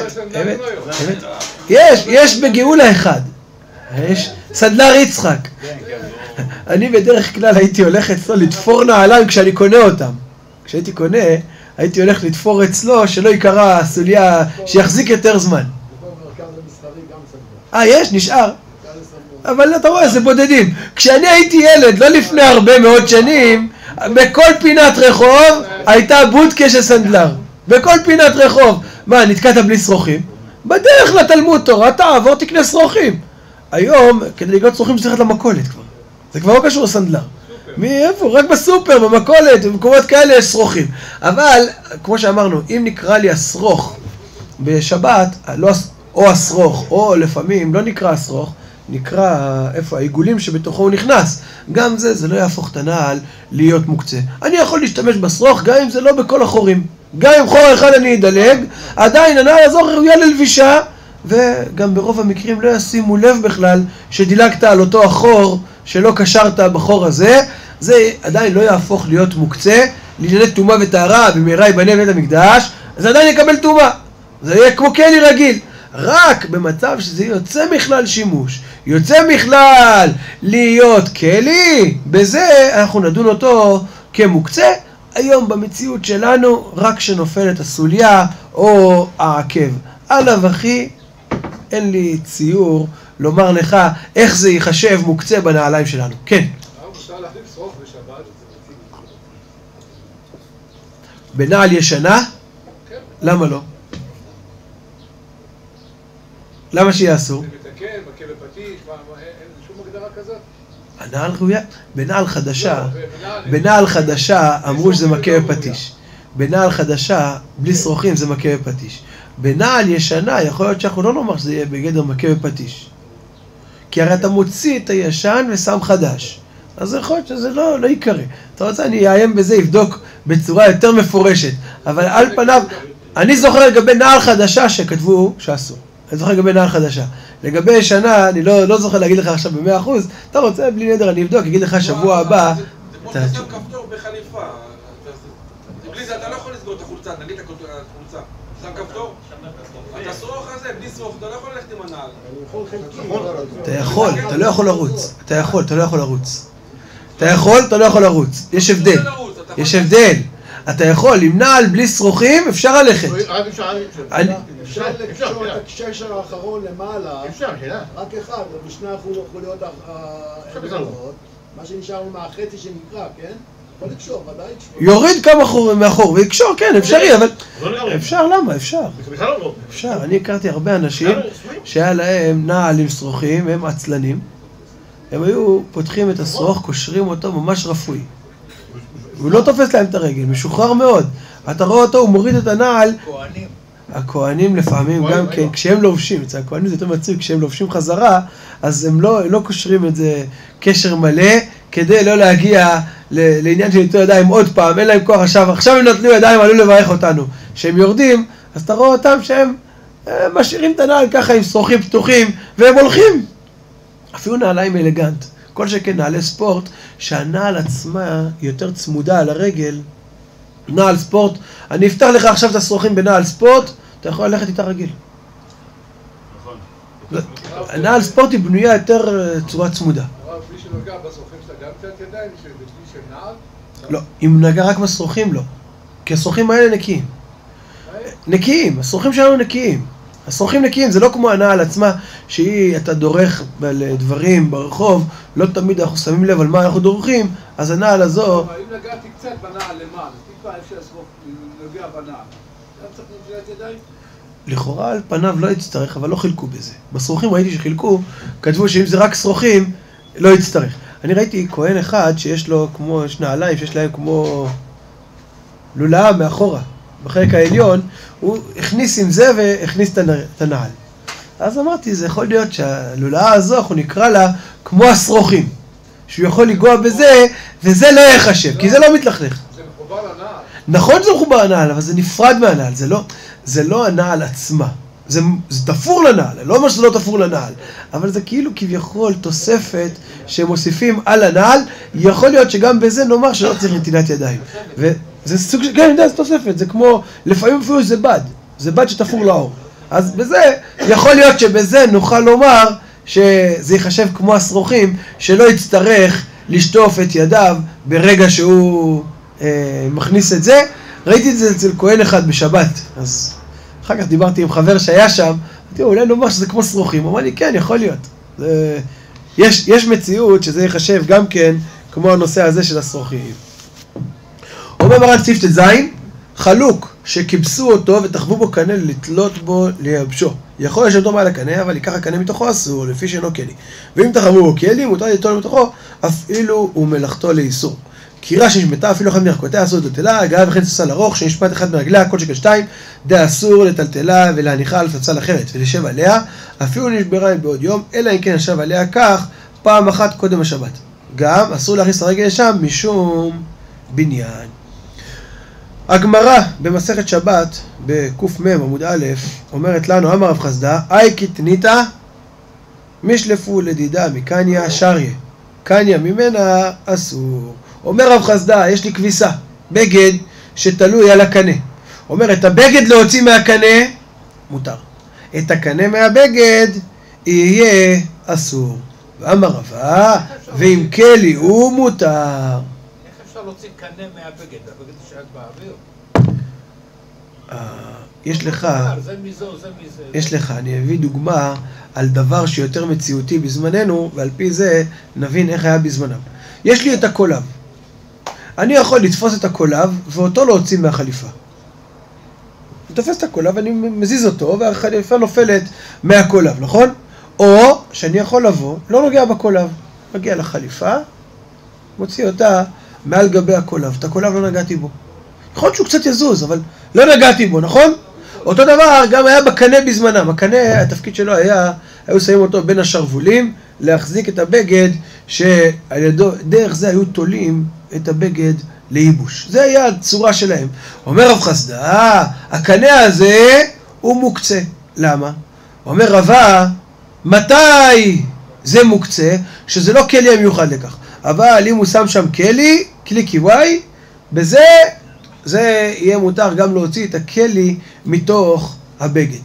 יש בגאולה אחד. יש סנדלר יצחק. אני בדרך כלל הייתי הולך אצלו לתפור נעליים כשאני קונה אותם. כשהייתי קונה, הייתי הולך לתפור אצלו שלא יקרה סוליה, שיחזיק יותר זמן. יש, נשאר. אבל אתה רואה, זה בודדים. כשאני הייתי ילד, לא לפני הרבה מאוד שנים, בכל פינת רחוב הייתה בודקה של סנדלר. בכל פינת רחוב. מה, נתקעת בלי שרוכים? בדרך לתלמוד תורה, תעבור תקנה שרוכים. היום, כדי לקנות שרוכים צריך ללכת למכולת כבר. זה כבר לא קשור לסנדלר. מאיפה? רק בסופר, במכולת, במקומות כאלה יש שרוכים. אבל, כמו שאמרנו, אם נקרא לי השרוך בשבת, או השרוך, או לפעמים לא נקרא השרוך, נקרא איפה העיגולים שבתוכו הוא נכנס. גם זה לא יהפוך את הנעל להיות מוקצה. אני יכול להשתמש בשרוך גם אם זה לא בכל החורים. גם אם חור אחד אני אדלג, עדיין הנעל הזו ראויה ללבישה, וגם ברוב המקרים לא ישימו לב בכלל שדילגת על אותו החור שלא קשרת בחור הזה. זה עדיין לא יהפוך להיות מוקצה, לענייני טומאה וטהרה, במהרה ייבנה בית המקדש, אז עדיין יקבל טומאה. זה יהיה כמו כלי רגיל. רק במצב שזה יוצא מכלל שימוש, יוצא מכלל להיות כלי, בזה אנחנו נדון אותו כמוקצה. היום במציאות שלנו, רק שנופלת הסוליה או העקב. עליו אחי, אין לי ציור לומר לך איך זה ייחשב מוקצה בנעליים שלנו. כן. אפשר להחליף שרוך בשבת? בנעל ישנה? כן. למה לא? למה שיהיה אסור? זה מתקן, מכה בפטיש, אין שום הגדרה כזאת? הנעל ראויה, בנעל חדשה אמרו שזה מכה בפטיש. בנעל חדשה, בלי שרוכים זה מכה בפטיש. בנעל ישנה, יכול להיות שאנחנו לא נאמר שזה יהיה בגדר מכה בפטיש. כי הרי אתה מוציא את הישן ושם חדש. אז יכול להיות שזה לא יקרה. אתה רוצה, אני אעיים בזה, יבדוק בצורה יותר מפורשת. אבל על פניו, אני זוכר לגבי נעל חדשה שכתבו שאסור. אני זוכר לגבי נעל חדשה. לגבי ישנה, אני לא זוכר להגיד לך עכשיו ב100%. אתה רוצה, בלי נדר, אני אבדוק, אגיד לך שבוע הבא. זה כמו שאתה שם כפתור בחליפה. בלי זה אתה לא יכול לסגור את החולצה, נגיד את החולצה. שם כפתור? אתה שרוך הזה, בלי שרוך, אתה לא יכול ללכת עם הנעל. אתה יכול, אתה לא יכול לרוץ. אתה יכול, אתה לא יכול לרוץ. אתה יכול, אתה לא יכול לרוץ. יש הבדל. יש הבדל. אתה יכול, עם נעל בלי שרוכים, אפשר ללכת. אפשר לקשור את הקשר האחרון למעלה, רק אחד, בשני החוליות האחרות, מה שנשאר מהחצי שנקרא, כן? יכול לקשור, ודאי לקשור. יוריד כמה חורים מאחור ויקשור, כן, אפשרי, אבל... אפשר, למה? אפשר. אפשר, אני הכרתי הרבה אנשים שהיה להם נעל עם שרוכים, הם עצלנים. הם היו פותחים את השרוך, קושרים אותו ממש רפוי. הוא לא תופס להם את הרגל, משוחרר מאוד. אתה רואה אותו, הוא מוריד את הנעל. הכהנים לפעמים גם כן, כשהם לובשים, אצל הכהנים זה יותר מצוי, כשהם לובשים חזרה, אז הם לא קושרים את זה קשר מלא, כדי לא להגיע לעניין של נטלו ידיים עוד פעם, אין להם כוח עכשיו הם נטלו ידיים, עלו לברך אותנו. כשהם יורדים, אז אתה רואה אותם שהם משאירים את הנעל ככה עם שרוכים פתוחים, והם הולכים. אפילו נעליים אלגנט, כל שכן נעלי ספורט, שהנעל עצמה יותר צמודה על הרגל, נעל ספורט, אני אפתח לך עכשיו את השרוכים בנעל ספורט, אתה יכול ללכת איתה רגיל. נעל ספורט היא בנויה יותר צורה צמודה. בלי שנוגע בשרוכים שאתה גם קצת ידיים, בלי של נעל? לא, אם נגע רק בשרוכים לא. כי השרוכים האלה נקיים. נקיים, השרוכים שלנו נקיים. השרוכים נקיים, זה לא כמו הנעל עצמה, אתה דורך על דברים ברחוב, לא תמיד אנחנו שמים לב על מה אנחנו דורכים, אז הנעל הזו... אם נגעתי קצת בנעל למעלה, טיפה אפשר לשרוך, נוגע בנעל. גם צריך נטילת ידיים? לכאורה על פניו לא יצטרך, אבל לא חילקו בזה. בשרוכים ראיתי שחילקו, כתבו שאם זה רק שרוכים, לא יצטרך. אני ראיתי כהן אחד שיש לו כמו, יש נעליים שיש להם כמו לולאה מאחורה. בחלק העליון, הוא הכניס עם זה והכניס את הנעל. אז אמרתי, זה יכול להיות שהלולאה הזו, אנחנו נקרא לה כמו השרוכים. שהוא יכול לגוע בזה, וזה לא יחשב, כי זה לא מתלכלך. זה מחובר לנעל. נכון שזה מחובר לנעל, אבל זה נפרד מהנעל, זה לא הנעל עצמה. זה תפור לנעל, לא אומר שזה לא תפור לנעל, אבל זה כאילו כביכול תוספת שמוסיפים על הנעל, יכול להיות שגם בזה נאמר שלא צריך נטילת ידיים. וזה סוג של, כן, זה תוספת, זה כמו, לפעמים אפילו זה בד שתפור לאור. אז בזה, יכול להיות שבזה נוכל לומר שזה ייחשב כמו השרוכים, שלא יצטרך לשטוף את ידיו ברגע שהוא מכניס את זה. ראיתי את זה אצל כהן אחד בשבת, אז אחר כך דיברתי עם חבר שהיה שם, אמרתי, אולי נאמר שזה כמו שרוכים, הוא אמר לי, כן, יכול להיות. יש מציאות שזה ייחשב גם כן כמו הנושא הזה של השרוכים. אומר מרן סעיף ט"ז, חלוק שכיבסו אותו ותחבו בו קנה לתלות בו לייבשו. יכול לשמתו מעל הקנה, אבל ייקח הקנה מתוכו אסור, לפי שאינו כלי. ואם תחמו בו כלי, מותר ליטול מתוכו, אפילו ומלאכתו לאיסור. קירה שנשמטה, אפילו אחד מירכותיה אסור לטלטלה, גאה וכן ספסל ארוך, שנשמט אחד מרגליה, כל שכן 2, דה אסור לטלטלה ולהניחה על פצל אחרת, ולשב עליה, אפילו נשברה בעוד יום, אלא אם כן ישב עליה כך, פעם אחת קודם השבת. גם אסור להכניס הרגל לשם משום בניין. הגמרא במסכת שבת, בק"מ עמוד א', אומרת לנו, אמר רב חסדא, אי קטניתא משלפו לדידה מקניה שריה. קניה ממנה אסור. אומר רב חסדא, יש לי כביסה, בגד שתלוי על הקנה. אומר, את הבגד להוציא מהקנה, מותר. את הקנה מהבגד, יהיה אסור. ואמר רבא, ואם כלי הוא מותר. איך אפשר להוציא קנה מהבגד? הבגד שייך באוויר. יש לך, אני אביא דוגמה על דבר שיותר מציאותי בזמננו, ועל פי זה נבין איך היה בזמנם. יש לי את הקולב. אני יכול לתפוס את הקולב ואותו להוציא מהחליפה. אני תופס את הקולב ואני מזיז אותו והחליפה נופלת מהקולב, נכון? או שאני יכול לבוא, לא נוגע בקולב, מגיע לחליפה, מוציא אותה מעל גבי הקולב. את הקולב לא נגעתי בו. יכול להיות שהוא קצת יזוז, אבל לא נגעתי בו, נכון? אותו דבר גם היה בקנה בזמנם. הקנה, התפקיד שלו היה, היו שמים אותו בין השרוולים, להחזיק את הבגד, שעל ידו, דרך זה היו תולים את הבגד לייבוש. זה היה הצורה שלהם. אומר רב חסדא, הקנה הזה הוא מוקצה. למה? אומר רבא, מתי זה מוקצה? שזה לא כלי המיוחד לכך. אבל אם הוא שם שם כלי קיוואי, בזה זה יהיה מותר גם להוציא את הכלי מתוך הבגד.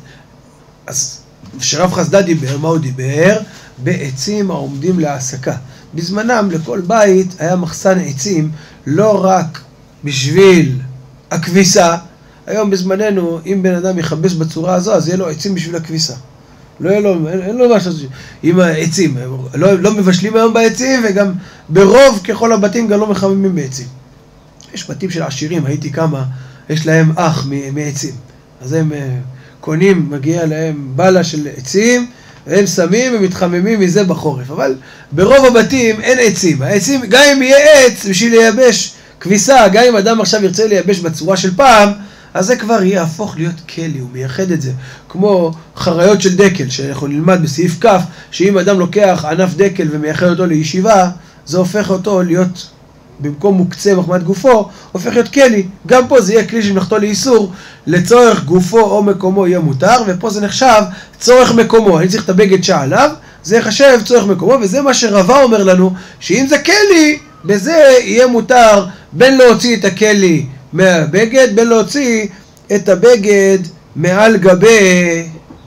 אז כשרב חסדא דיבר, מה הוא דיבר? בעצים העומדים להעסקה. בזמנם לכל בית היה מחסן עצים, לא רק בשביל הכביסה. היום בזמננו, אם בן אדם יחבש בצורה הזו, אז יהיה לו עצים בשביל הכביסה. לא יהיה לו, אין לו משהו עם העצים. לא מבשלים היום בעצים, וגם ברוב ככל הבתים גם לא מחממים בעצים. יש בתים של עשירים, הייתי כמה, יש להם אח מעצים. אז הם קונים, מגיע להם בלה של עצים, והם שמים ומתחממים מזה בחורף. אבל ברוב הבתים אין עצים. העצים, גם אם יהיה עץ בשביל לייבש כביסה, גם אם אדם עכשיו ירצה לייבש בצורה של פעם, אז זה כבר יהפוך להיות כלי, הוא מייחד את זה. כמו חריות של דקל, שאנחנו נלמד בסעיף כף, שאם אדם לוקח ענף דקל ומייחד אותו לישיבה, זה הופך אותו להיות, במקום מוקצה מחמת גופו, הופך להיות כלי. גם פה זה יהיה כלי שמלאכתו לאיסור, לצורך גופו או מקומו יהיה מותר, ופה זה נחשב צורך מקומו. אני צריך את הבגד שעליו, זה יחשב צורך מקומו, וזה מה שרבא אומר לנו, שאם זה כלי, בזה יהיה מותר בין להוציא את הכלי מהבגד, בין להוציא את הבגד מעל גבי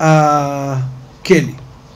הכלי.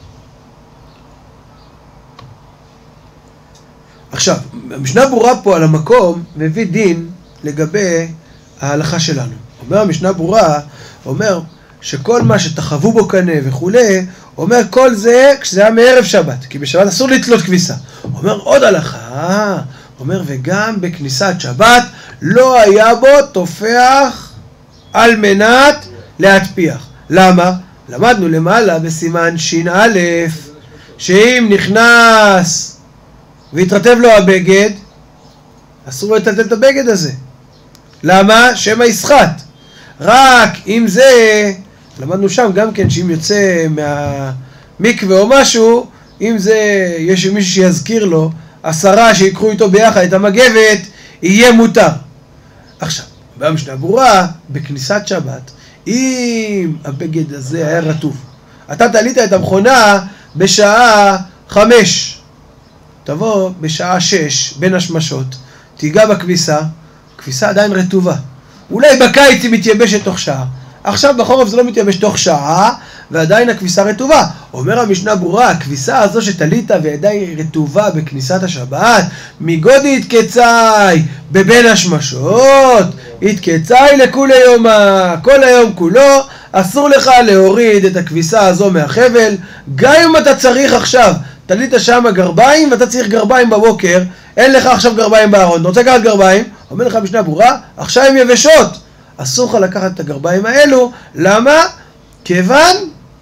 עכשיו, המשנה ברורה פה על המקום מביא דין לגבי ההלכה שלנו. אומר המשנה ברורה, אומר שכל מה שתחבו בו קנה וכולי, אומר כל זה כשזה היה מערב שבת, כי בשבת אסור לתלות כביסה. אומר עוד הלכה, אומר וגם בכניסת שבת לא היה בו תופח על מנת להטפיח. למה? למדנו למעלה בסימן ש"א, שאם נכנס והתרטב לו הבגד, אסור לטלטל את הבגד הזה. למה? שמא יסחט. רק אם זה, למדנו שם גם כן שאם יוצא מהמקווה או משהו, אם זה, יש מישהו שיזכיר לו, 10 שיקחו איתו ביחד את המגבת, יהיה מותר. עכשיו, במשנה ברורה, בכניסת שבת, אם הבגד הזה היה רטוב, אתה תעלית את המכונה בשעה 5, תבוא בשעה 6 בין השמשות, תיגע בכביסה, כביסה עדיין רטובה. אולי בקיץ היא מתייבשת תוך שעה. עכשיו בחורף זה לא מתייבש תוך שעה, ועדיין הכביסה רטובה. אומר המשנה ברורה, הכביסה הזו שתלית ועדיין רטובה בכניסת השבת, מגודי התקצאי בבין השמשות, התקצאי לכולי יומה, כל היום כולו, אסור לך להוריד את הכביסה הזו מהחבל, גם אם אתה צריך עכשיו, תלית שם גרביים ואתה צריך גרביים בבוקר, אין לך עכשיו גרביים בארון, אתה רוצה לקחת גרביים? אומר לך משנה ברורה, עכשיו הם יבשות, אסור לך לקחת את הגרביים האלו. למה? כיוון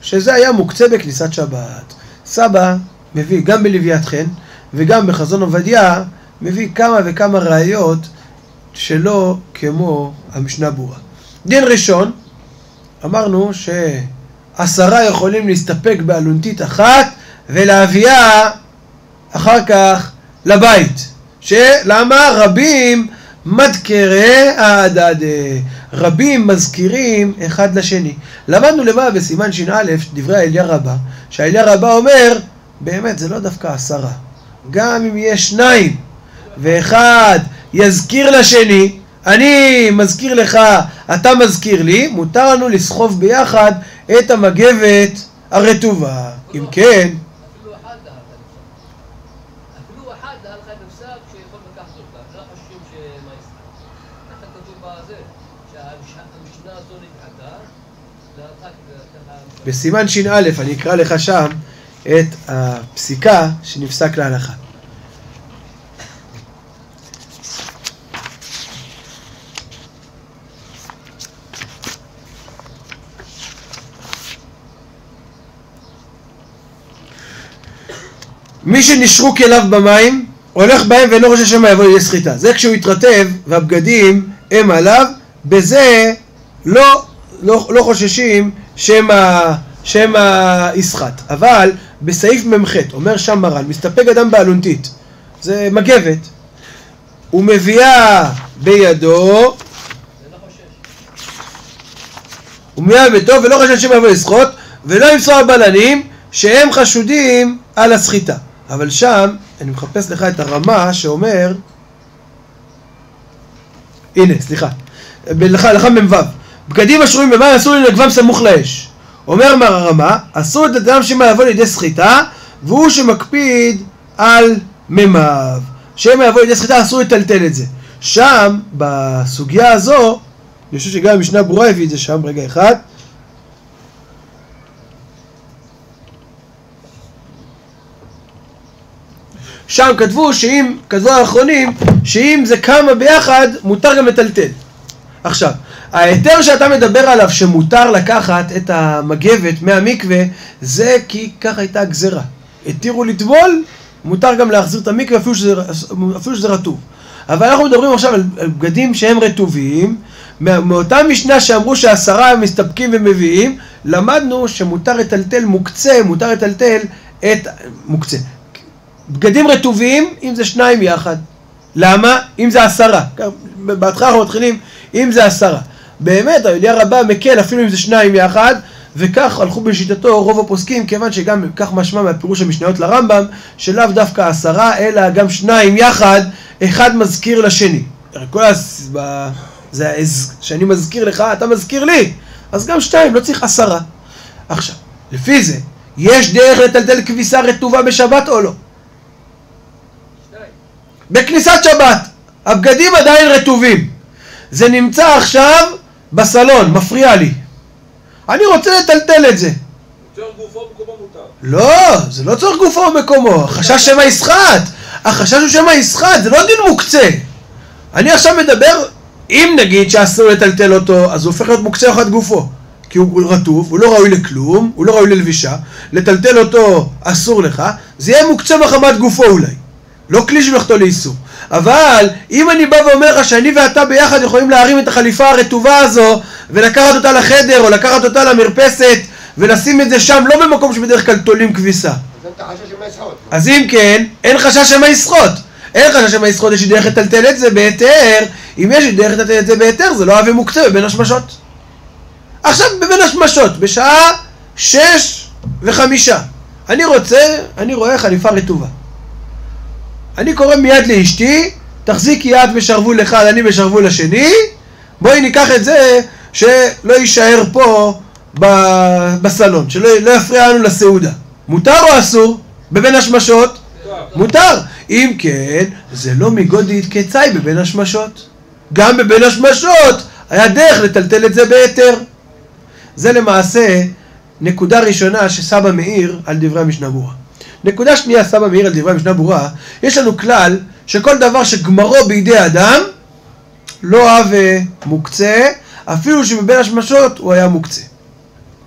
שזה היה מוקצה בכניסת שבת. סבא מביא גם בלוויית חן וגם בחזון עובדיה, מביא כמה וכמה ראיות שלא כמו המשנה ברורה. דין ראשון, אמרנו ש10 יכולים להסתפק באלונתית אחת ולהביאה אחר כך לבית. למה? רבים מדקרי העדד, רבים מזכירים אחד לשני. למדנו למה בסימן ש"א דברי האליה רבה, שהאליה רבה אומר, באמת זה לא דווקא 10, גם אם יש 2 ואחד יזכיר לשני, אני מזכיר לך, אתה מזכיר לי, מותר לנו לסחוב ביחד את המגבת הרטובה. אם כן, אפילו אחד הלכה נפסק שיכול לקחת אותה, לא חושבים שמה ישראל. ככה כתוב בזה, שהמשנה הזו נדחתה, בסימן ש"א אני אקרא לך שם את הפסיקה שנפסק להלכה. מי שנשרו כליו במים, הולך בהם ואינו חושש שמא יבוא לידי סחיטה. זה כשהוא יתרטב והבגדים הם עליו, בזה לא חוששים שמא יסחט. אבל בסעיף ממ"ח, אומר שם מרן, מסתפק אדם באלונתית, זה מגבת, הוא מביאה בידו, הוא מביאה ביתו ולא חושש שמא יבוא לסחוט, ולא ימסור הבלנים שהם חשודים על הסחיטה. אבל שם, אני מחפש לך את הרמה שאומר, הנה, סליחה, לך מ"ו, בגדים השרויים במים אסור לנגבם סמוך לאש. אומר הרמה, אסור את אדם שמא יבוא לידי סחיטה, והוא שמקפיד על מ"ו. שמא יבוא לידי סחיטה אסור לטלטל את זה. שם, בסוגיה הזו, אני חושב שגם המשנה ברורה הביא את זה שם, רגע אחד, שם כתבו האחרונים, שאם זה כמה ביחד, מותר גם לטלטל. עכשיו, ההיתר שאתה מדבר עליו שמותר לקחת את המגבת מהמקווה, זה כי ככה הייתה גזרה. התירו לטבול, מותר גם להחזיר את המקווה אפילו שזה רטוב. אבל אנחנו מדברים עכשיו על בגדים שהם רטובים, מאותה משנה שאמרו ש10 הם מסתפקים ומביאים, למדנו שמותר לטלטל מוקצה, מותר לטלטל את מוקצה. בגדים רטובים, אם זה 2 יחד. למה? אם זה 10. בהתחלה אנחנו מתחילים, אם זה 10. באמת, האליה רבה מקל, אפילו אם זה 2 יחד, וכך הלכו בשיטתו רוב הפוסקים, כיוון שגם כך משמע מהפירוש המשניות לרמב"ם, שלאו דווקא 10, אלא גם 2 יחד, אחד מזכיר לשני. כל זה שאני מזכיר לך, אתה מזכיר לי. אז גם 2, לא צריך 10. עכשיו, לפי זה, יש דרך לטלטל כביסה רטובה בשבת או לא? בכניסת שבת, הבגדים עדיין רטובים. זה נמצא עכשיו בסלון, מפריע לי. אני רוצה לטלטל את זה. צורך גופו במקומו מותר. לא, זה לא צורך גופו במקומו. החשש שמא יסחט. החשש הוא שמא יסחט, זה לא דין מוקצה. אני עכשיו מדבר, אם נגיד שאסור לטלטל אותו, אז הוא הופך להיות מוקצה אחד גופו. כי הוא רטוב, הוא לא ראוי לכלום, הוא לא ראוי ללבישה. לטלטל אותו אסור לך, זה יהיה מוקצה מחמת גופו אולי. לא כלי שמלאכתו לאיסור. אבל אם אני בא ואומר לך שאני ואתה ביחד יכולים להרים את החליפה הרטובה הזו ולקחת אותה לחדר או לקחת אותה למרפסת ולשים את זה שם, לא במקום שבדרך כלל תולים כביסה. אז אם כן, אין חשש שמא יסחט. אין חשש שמא יסחט, יש דרך לטלטל את זה בהיתר. אם יש דרך לטלטל את זה בהיתר, זה לא אבי מוקצה בבין השמשות. עכשיו בבין השמשות, בשעה 6:05, אני רואה חליפה רטובה. אני קורא מיד לאשתי, תחזיקי יד בשרוול אחד, אני בשרוול השני, בואי ניקח את זה שלא יישאר פה בסלון, שלא יפריע לנו לסעודה. מותר או אסור? בבין השמשות? מותר. אם כן, זה לא מגודי התקצאי בבין השמשות. גם בבין השמשות היה דרך לטלטל את זה בהיתר. זה למעשה נקודה ראשונה שסבא מאיר על דברי המשנה ברורה. נקודה שנייה, סבא מאיר על דברי המשנה ברורה, יש לנו כלל שכל דבר שגמרו בידי אדם לא הווה מוקצה, אפילו שבבין השמשות הוא היה מוקצה.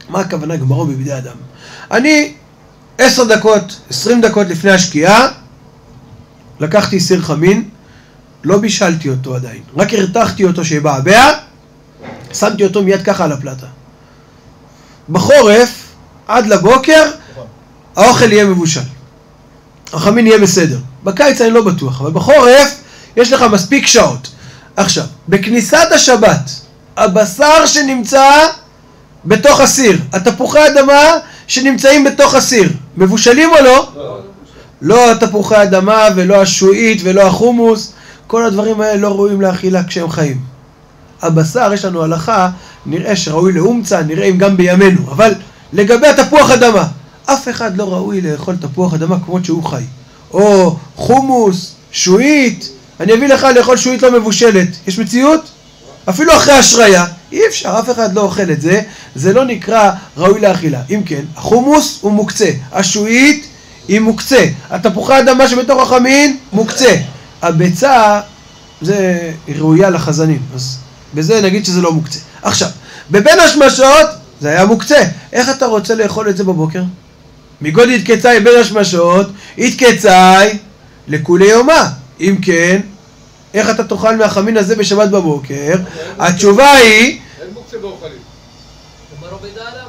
מה הכוונה גמרו בידי אדם? אני 10 דקות, 20 דקות לפני השקיעה, לקחתי סיר חמין, לא בישלתי אותו עדיין, רק הרתחתי אותו שיבעבע, שמתי אותו מיד ככה על הפלטה. בחורף, עד לבוקר, האוכל יהיה מבושל. החמין יהיה בסדר. בקיץ אני לא בטוח, אבל בחורף יש לך מספיק שעות. עכשיו, בכניסת השבת, הבשר שנמצא בתוך הסיר, התפוחי אדמה שנמצאים בתוך הסיר, מבושלים או לא? לא התפוחי אדמה ולא השועית ולא החומוס, כל הדברים האלה לא ראויים לאכילה כשהם חיים. הבשר, יש לנו הלכה, נראה שראוי לאומצה, נראה אם גם בימינו, אבל לגבי התפוח אדמה, אף אחד לא ראוי לאכול תפוח אדמה כמות שהוא חי. או חומוס, שועית, אני אביא לך לאכול שועית לא מבושלת. יש מציאות? אפילו אחרי השריה, אי אפשר, אף אחד לא אוכל את זה, זה לא נקרא ראוי לאכילה. אם כן, החומוס הוא מוקצה, השועית היא מוקצה, התפוחי אדמה שבתוך החמין מוקצה. הביצה זה ראויה לחזנים, אז בזה נגיד שזה לא מוקצה. עכשיו, בבין השמשות זה היה מוקצה. איך אתה רוצה לאכול את זה בבוקר? מגוד יתקצאי בין השמשות, יתקצאי לכולי יומה. אם כן, איך אתה תאכל מהחמין הזה בשבת בבוקר? התשובה היא... אין מוקצה באוכלים. גמרו בידי אדם.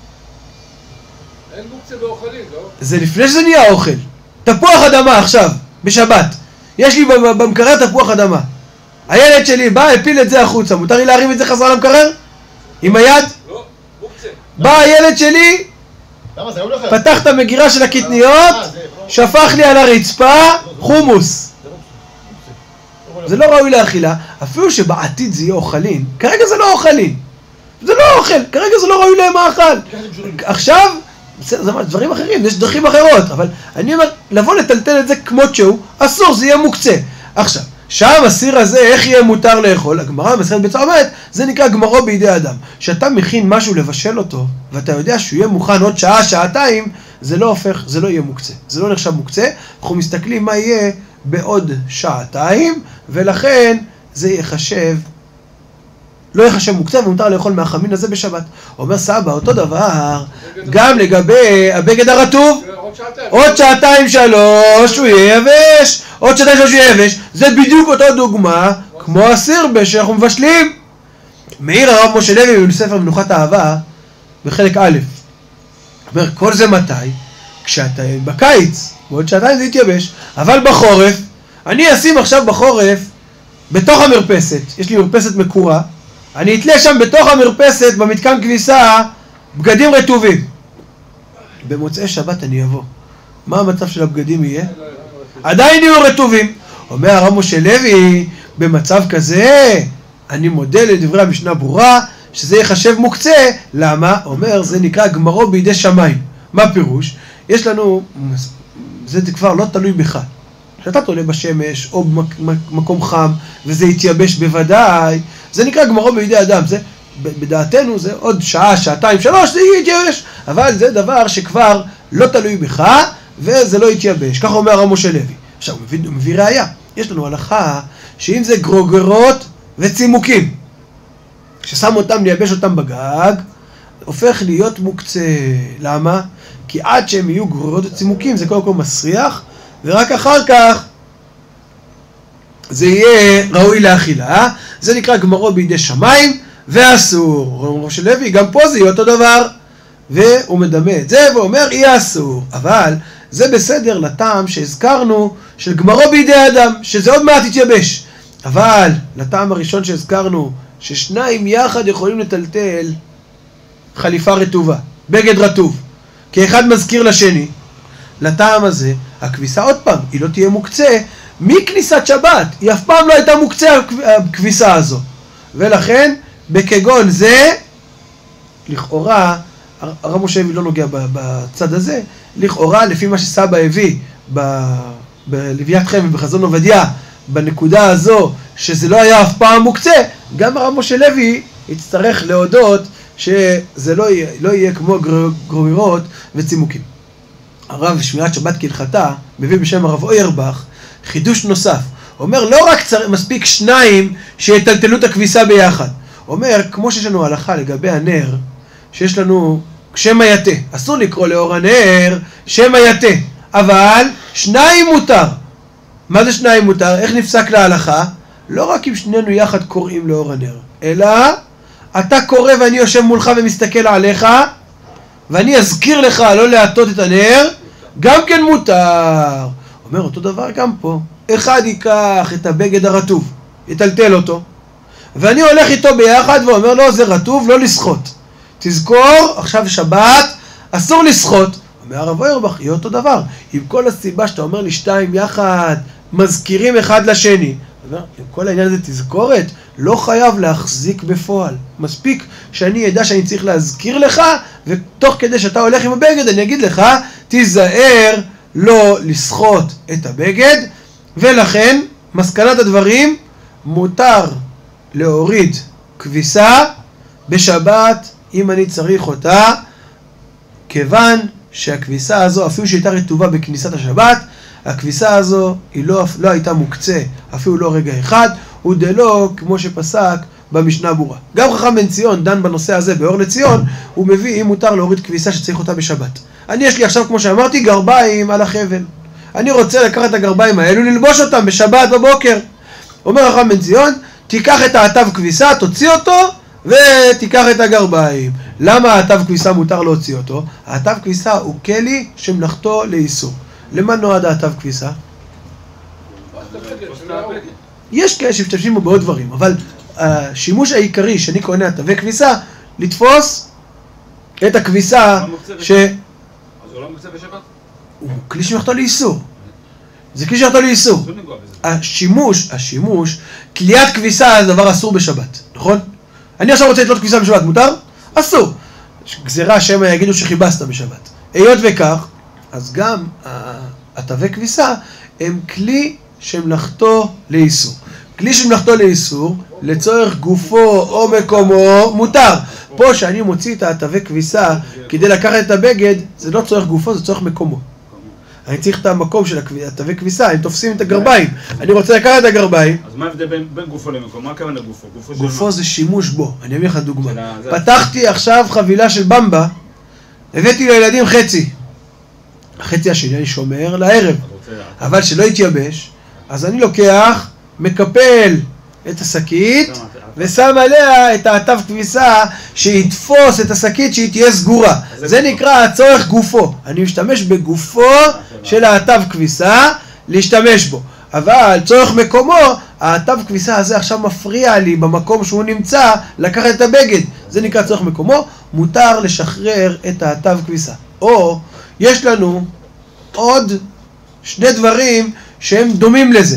אין מוקצה באוכלים, לא? זה לפני שזה נהיה אוכל. תפוח אדמה עכשיו, בשבת. יש לי במקרר תפוח אדמה. הילד שלי בא, הפיל את זה החוצה. מותר לי להרים את זה חזרה למקרר? עם היד? לא, מוקצה. בא הילד שלי, פתח את המגירה של הקטניות, שפך לי על הרצפה חומוס. זה לא ראוי לאכילה, אפילו שבעתיד זה יהיה אוכלין. כרגע זה לא אוכלין. זה לא אוכל, כרגע זה לא ראוי להם מאכל. עכשיו, זה דברים אחרים, יש דרכים אחרות, אבל אני אומר, לבוא לטלטל את זה כמות שהוא, אסור, זה יהיה מוקצה. עכשיו, שם הסיר הזה, איך יהיה מותר לאכול? הגמרא מסכת ביצה אומרת, זה נקרא גמרו בידי אדם. שאתה מכין משהו לבשל אותו, ואתה יודע שהוא יהיה מוכן עוד שעה, שעתיים, זה לא הופך, זה לא יהיה מוקצה. זה לא נחשב מוקצה, אנחנו מסתכלים מה יהיה בעוד שעתיים, ולכן זה יחשב, לא יחשב מוקצה, ומותר לאכול מהחמין הזה בשבת. אומר סבא, אותו דבר, גם לגבי הבגד הרטוב, עוד שעתיים שלוש הוא יהיה יבש, עוד שעתיים שלוש הוא יהיה יבש, זה בדיוק אותו דוגמה, כמו הסיר שאנחנו מבשלים. מעיר הרב משה לוי בספר מנוחת האהבה, בחלק א', אומר, כל זה מתי? כשאתה בקיץ, ועוד שעתיים זה יתייבש, אבל בחורף, אני אשים עכשיו בחורף, בתוך המרפסת, יש לי מרפסת מקורה, אני אתלה שם בתוך המרפסת, במתקן כביסה, בגדים רטובים. במוצאי שבת אני אבוא. מה המצב של הבגדים יהיה? עדיין יהיו רטובים. אומר הרב משה לוי, במצב כזה, אני מודה לדברי המשנה ברורה, שזה יחשב מוקצה. למה? אומר, זה נקרא גמרו בידי שמיים. מה פירוש? יש לנו, זה כבר לא תלוי בך. כשאתה תולה בשמש או במקום חם, וזה יתייבש בוודאי, זה נקרא גמרו בידי אדם. זה, בדעתנו זה עוד שעה, שעתיים, שלוש, זה יתייבש. אבל זה דבר שכבר לא תלוי בך, וזה לא יתייבש. כך אומר הרב משה לוי. עכשיו, הוא מביא ראיה. יש לנו הלכה שאם זה גרוגרות וצימוקים, ששם אותם, לייבש אותם בגג, הופך להיות מוקצה. למה? כי עד שהם יהיו גרוגרות וצימוקים, זה קודם כל מסריח, ורק אחר כך זה יהיה ראוי לאכילה. זה נקרא גמרו בידי שמיים, ואסור. רב משה לוי, גם פה זה יהיה אותו דבר. והוא מדמה את זה ואומר, יהיה אסור. אבל זה בסדר לטעם שהזכרנו של גמרו בידי אדם, שזה עוד מעט יתייבש. אבל לטעם הראשון שהזכרנו, ששניים יחד יכולים לטלטל חליפה רטובה, בגד רטוב, כי אחד מזכיר לשני. לטעם הזה, הכביסה עוד פעם, היא לא תהיה מוקצה מכניסת שבת. היא אף פעם לא הייתה מוקצה הכביסה הזו. ולכן, בכגון זה, לכאורה, הרב משה לוי לא נוגע בצד הזה, לכאורה, לפי מה שסבא הביא בלוויית חן ובחזון עובדיה, בנקודה הזו, שזה לא היה אף פעם מוקצה, גם הרב משה לוי יצטרך להודות שזה לא יהיה כמו גרורות וצימוקים. הרב שמירת שבת כהלכתה מביא בשם הרב אוירבך חידוש נוסף. אומר, לא רק מספיק שניים שיטלטלו את הכביסה ביחד. אומר, כמו שיש לנו הלכה לגבי הנר, שיש לנו שם היתה. אסור לקרוא לאור הנר שם היתה, אבל שניים מותר. מה זה שניים מותר? איך נפסק להלכה? לא רק אם שנינו יחד קוראים לאור הנר, אלא אתה קורא ואני יושב מולך ומסתכל עליך, ואני אזכיר לך לא להטות את הנר, גם כן מותר. אומר אותו דבר גם פה. אחד ייקח את הבגד הרטוב, יטלטל אותו, ואני הולך איתו ביחד ואומר לו, זה רטוב, לא לשחות. תזכור, עכשיו שבת, אסור לשחות. אומר הרב אוירבך, יהיה אותו דבר. עם כל הסיבה שאתה אומר לי שתיים יחד, מזכירים אחד לשני. עם כל העניין הזה תזכורת, לא חייב להחזיק בפועל. מספיק שאני ידע שאני צריך להזכיר לך, ותוך כדי שאתה הולך עם הבגד, אני אגיד לך, תיזהר לא לשחות את הבגד, ולכן, מסקנת הדברים, מותר להוריד כביסה בשבת, אם אני צריך אותה, כיוון שהכביסה הזו, אפילו שהייתה רטובה בכניסת השבת, הכביסה הזו היא לא הייתה מוקצה, אפילו לא רגע אחד, ודלא כמו שפסק במשנה ברורה. גם חכם בן ציון דן בנושא הזה באור לציון, הוא מביא אם מותר להוריד כביסה שצריך אותה בשבת. יש לי עכשיו, כמו שאמרתי, גרביים על החבל. אני רוצה לקחת את הגרביים האלו, ללבוש אותם בשבת בבוקר. אומר חכם בן ציון, תיקח את העטב כביסה, תוציא אותו, ותיקח את הגרביים. למה העטב כביסה מותר להוציא אותו? העטב כביסה הוא כלי שמלאכתו לאיסור. למה נועד העטב כביסה? יש כאלה שמשתמשים בו בעוד דברים, אבל השימוש העיקרי שאני קונה עטבי כביסה, לתפוס את הכביסה ש... אז הוא לא מוקצה בשבת? הוא כלי שמלאכתו לאיסור. זה כלי שמלאכתו לאיסור. השימוש, תליית כביסה זה דבר אסור בשבת, נכון? אני עכשיו רוצה לתלות כביסה בשבת, מותר? אסור. גזירה שמא יגידו שחיבסת בשבת. היות וכך, אז גם עטבי כביסה הם כלי שמלאכתו לאיסור. כלי שמלאכתו לאיסור, לצורך גופו או מקומו, מותר. פה שאני מוציא את העטבי כביסה כדי לקחת את הבגד, זה לא צורך גופו, זה צורך מקומו. אני צריך את המקום של עטבי כביסה, הם תופסים את הגרביים. אני רוצה לקחת את הגרביים. אז מה ההבדל בין גופו למקום? מה הכוונה גופו? גופו זה שימוש בו. אני אביא לך דוגמה. פתחתי עכשיו חבילה של במבה, הבאתי לילדים חצי. החצי השני אני שומר לערב. אבל שלא יתייבש, אז אני לוקח, מקפל את השקית, ושם עליה את העטב כביסה שיתפוס את השקית שהיא תהיה סגורה. זה נקרא הצורך גופו. אני משתמש בגופו של העטב כביסה להשתמש בו. אבל צורך מקומו, העטב כביסה הזה עכשיו מפריע לי במקום שהוא נמצא לקחת את הבגד. זה נקרא צורך מקומו, מותר לשחרר את העטב כביסה. או יש לנו עוד שני דברים שהם דומים לזה.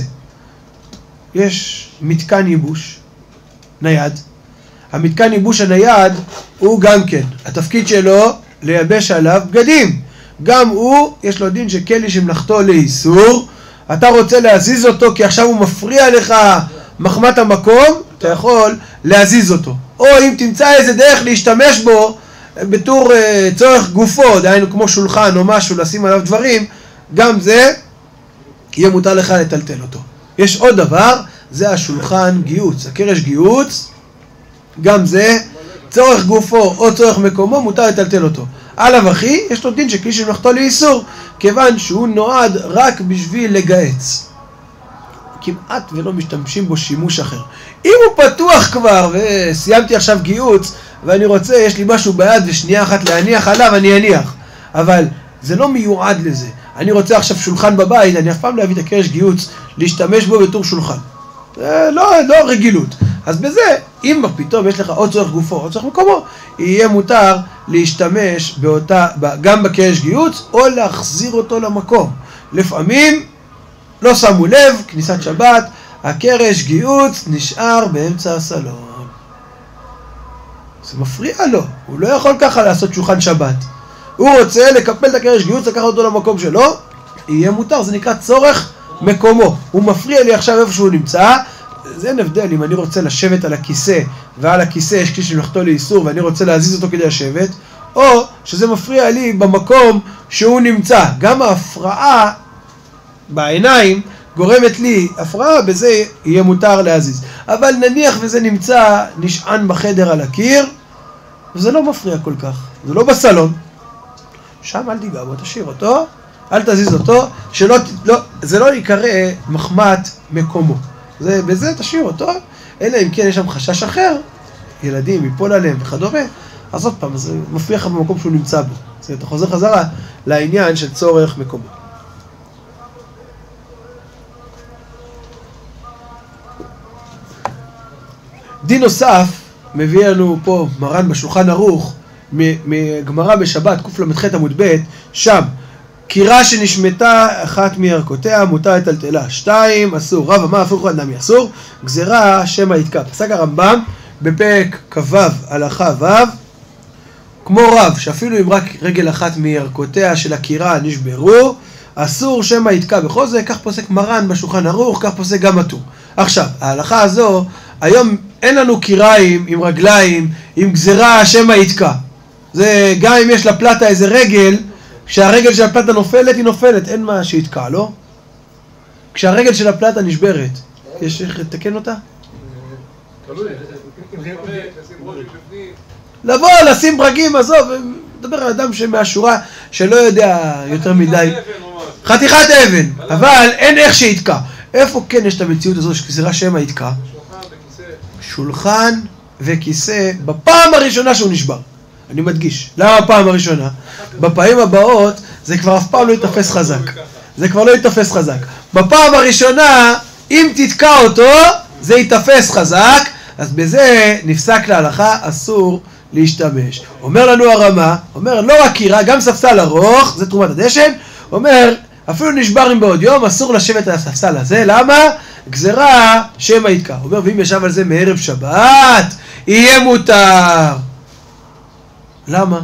יש מתקן ייבוש נייד. המתקן ייבוש הנייד הוא גם כן, התפקיד שלו לייבש עליו בגדים. גם הוא, יש לו דין שכלי שמלאכתו לאיסור. אתה רוצה להזיז אותו כי עכשיו הוא מפריע לך מחמת המקום, אתה יכול להזיז אותו. או אם תמצא איזה דרך להשתמש בו בתור צורך גופו, דהיינו כמו שולחן או משהו, לשים עליו דברים, גם זה יהיה מותר לך לטלטל אותו. יש עוד דבר, זה השולחן גיוץ, הקרש גיוץ, גם זה צורך גופו או צורך מקומו, מותר לטלטל אותו. עליו אחי, יש לו דין שכלי שמלאכתו לאיסור, כיוון שהוא נועד רק בשביל לגהץ. כמעט ולא משתמשים בו שימוש אחר. אם הוא פתוח כבר, וסיימתי עכשיו גיוץ, ואני רוצה, יש לי משהו ביד ושנייה אחת להניח עליו, אני אניח. אבל זה לא מיועד לזה. אני רוצה עכשיו שולחן בבית, אני אף פעם לא אביא את הקרש גיוץ, להשתמש בו בתור שולחן. זה לא רגילות. אז בזה, אם פתאום יש לך עוד צורך גופו, עוד צורך מקומו, יהיה מותר להשתמש גם בקרש גיוץ, או להחזיר אותו למקום. לפעמים, לא שמו לב, כניסת שבת, הקרש גיוץ נשאר באמצע הסלון. זה מפריע לו, הוא לא יכול ככה לעשות שולחן שבת. הוא רוצה לקפל את הקרש גיוץ, לקחת אותו למקום שלו, יהיה מותר, זה נקרא צורך מקומו. הוא מפריע לי עכשיו איפה שהוא נמצא, זה אין הבדל אם אני רוצה לשבת על הכיסא, ועל הכיסא יש כלי שמלאכתו לאיסור, ואני רוצה להזיז אותו כדי לשבת, או שזה מפריע לי במקום שהוא נמצא. גם ההפרעה בעיניים גורמת לי הפרעה, בזה יהיה מותר להזיז. אבל נניח וזה נמצא נשען בחדר על הקיר, וזה לא מפריע כל כך. זה לא בסלון. שם אל תיגע בו, תשאיר אותו, אל תזיז אותו, זה לא יקרא מחמת מקומו. בזה תשאיר אותו, אלא אם כן יש שם חשש אחר, ילדים ייפול עליהם וכדומה, אז עוד פעם, זה מפריע לך במקום שהוא נמצא בו. אז אתה חוזר חזרה לעניין של צורך מקומו. דין נוסף מביא לנו פה מרן בשולחן ערוך מגמרא בשבת קל"ח עמוד ב', שם קירה שנשמטה אחת מירקותיה מותר לטלטלה, 2 אסור, רב אמר אפילו אחד נמי אסור, גזירה שמא יתקע. פסק הרמב"ם בפרק כ"ו הלכה ו', כמו רב שאפילו אם רק רגל אחת מירקותיה של הקירה נשברו, אסור שמא יתקע בכל זה, כך פוסק מרן בשולחן ערוך, כך פוסק גם הטור. עכשיו, ההלכה הזו, היום אין לנו קיריים עם רגליים, עם גזירה שמא יתקע. זה גם אם יש לפלטה איזה רגל, כשהרגל של הפלטה נופלת, היא נופלת, אין מה שיתקע, לא? כשהרגל של הפלטה נשברת, יש איך לתקן אותה? לבוא, לשים ברגים, עזוב, מדבר על אדם שמהשורה, שלא יודע יותר מדי. חתיכת אבן, אבל אין איך שיתקע. איפה כן יש את המציאות הזו שגזירה שמא יתקע? שולחן וכיסא, בפעם הראשונה שהוא נשבר. אני מדגיש. למה הפעם הראשונה? בפעמים הבאות זה כבר אף פעם לא יתפס חזק. זה כבר לא יתפס חזק. בפעם הראשונה, אם תתקע אותו, זה יתפס חזק, אז בזה נפסק להלכה, אסור להשתמש. אומר לנו הרמה, אומר לא רק קירה, גם ספסל ארוך, זה תרומת הדשן, אומר אפילו נשבר אם בעוד יום, אסור לשבת על הספסל הזה, למה? גזירה שמא יתקע. אומר ואם ישב על זה מערב שבת, יהיה מותר. למה?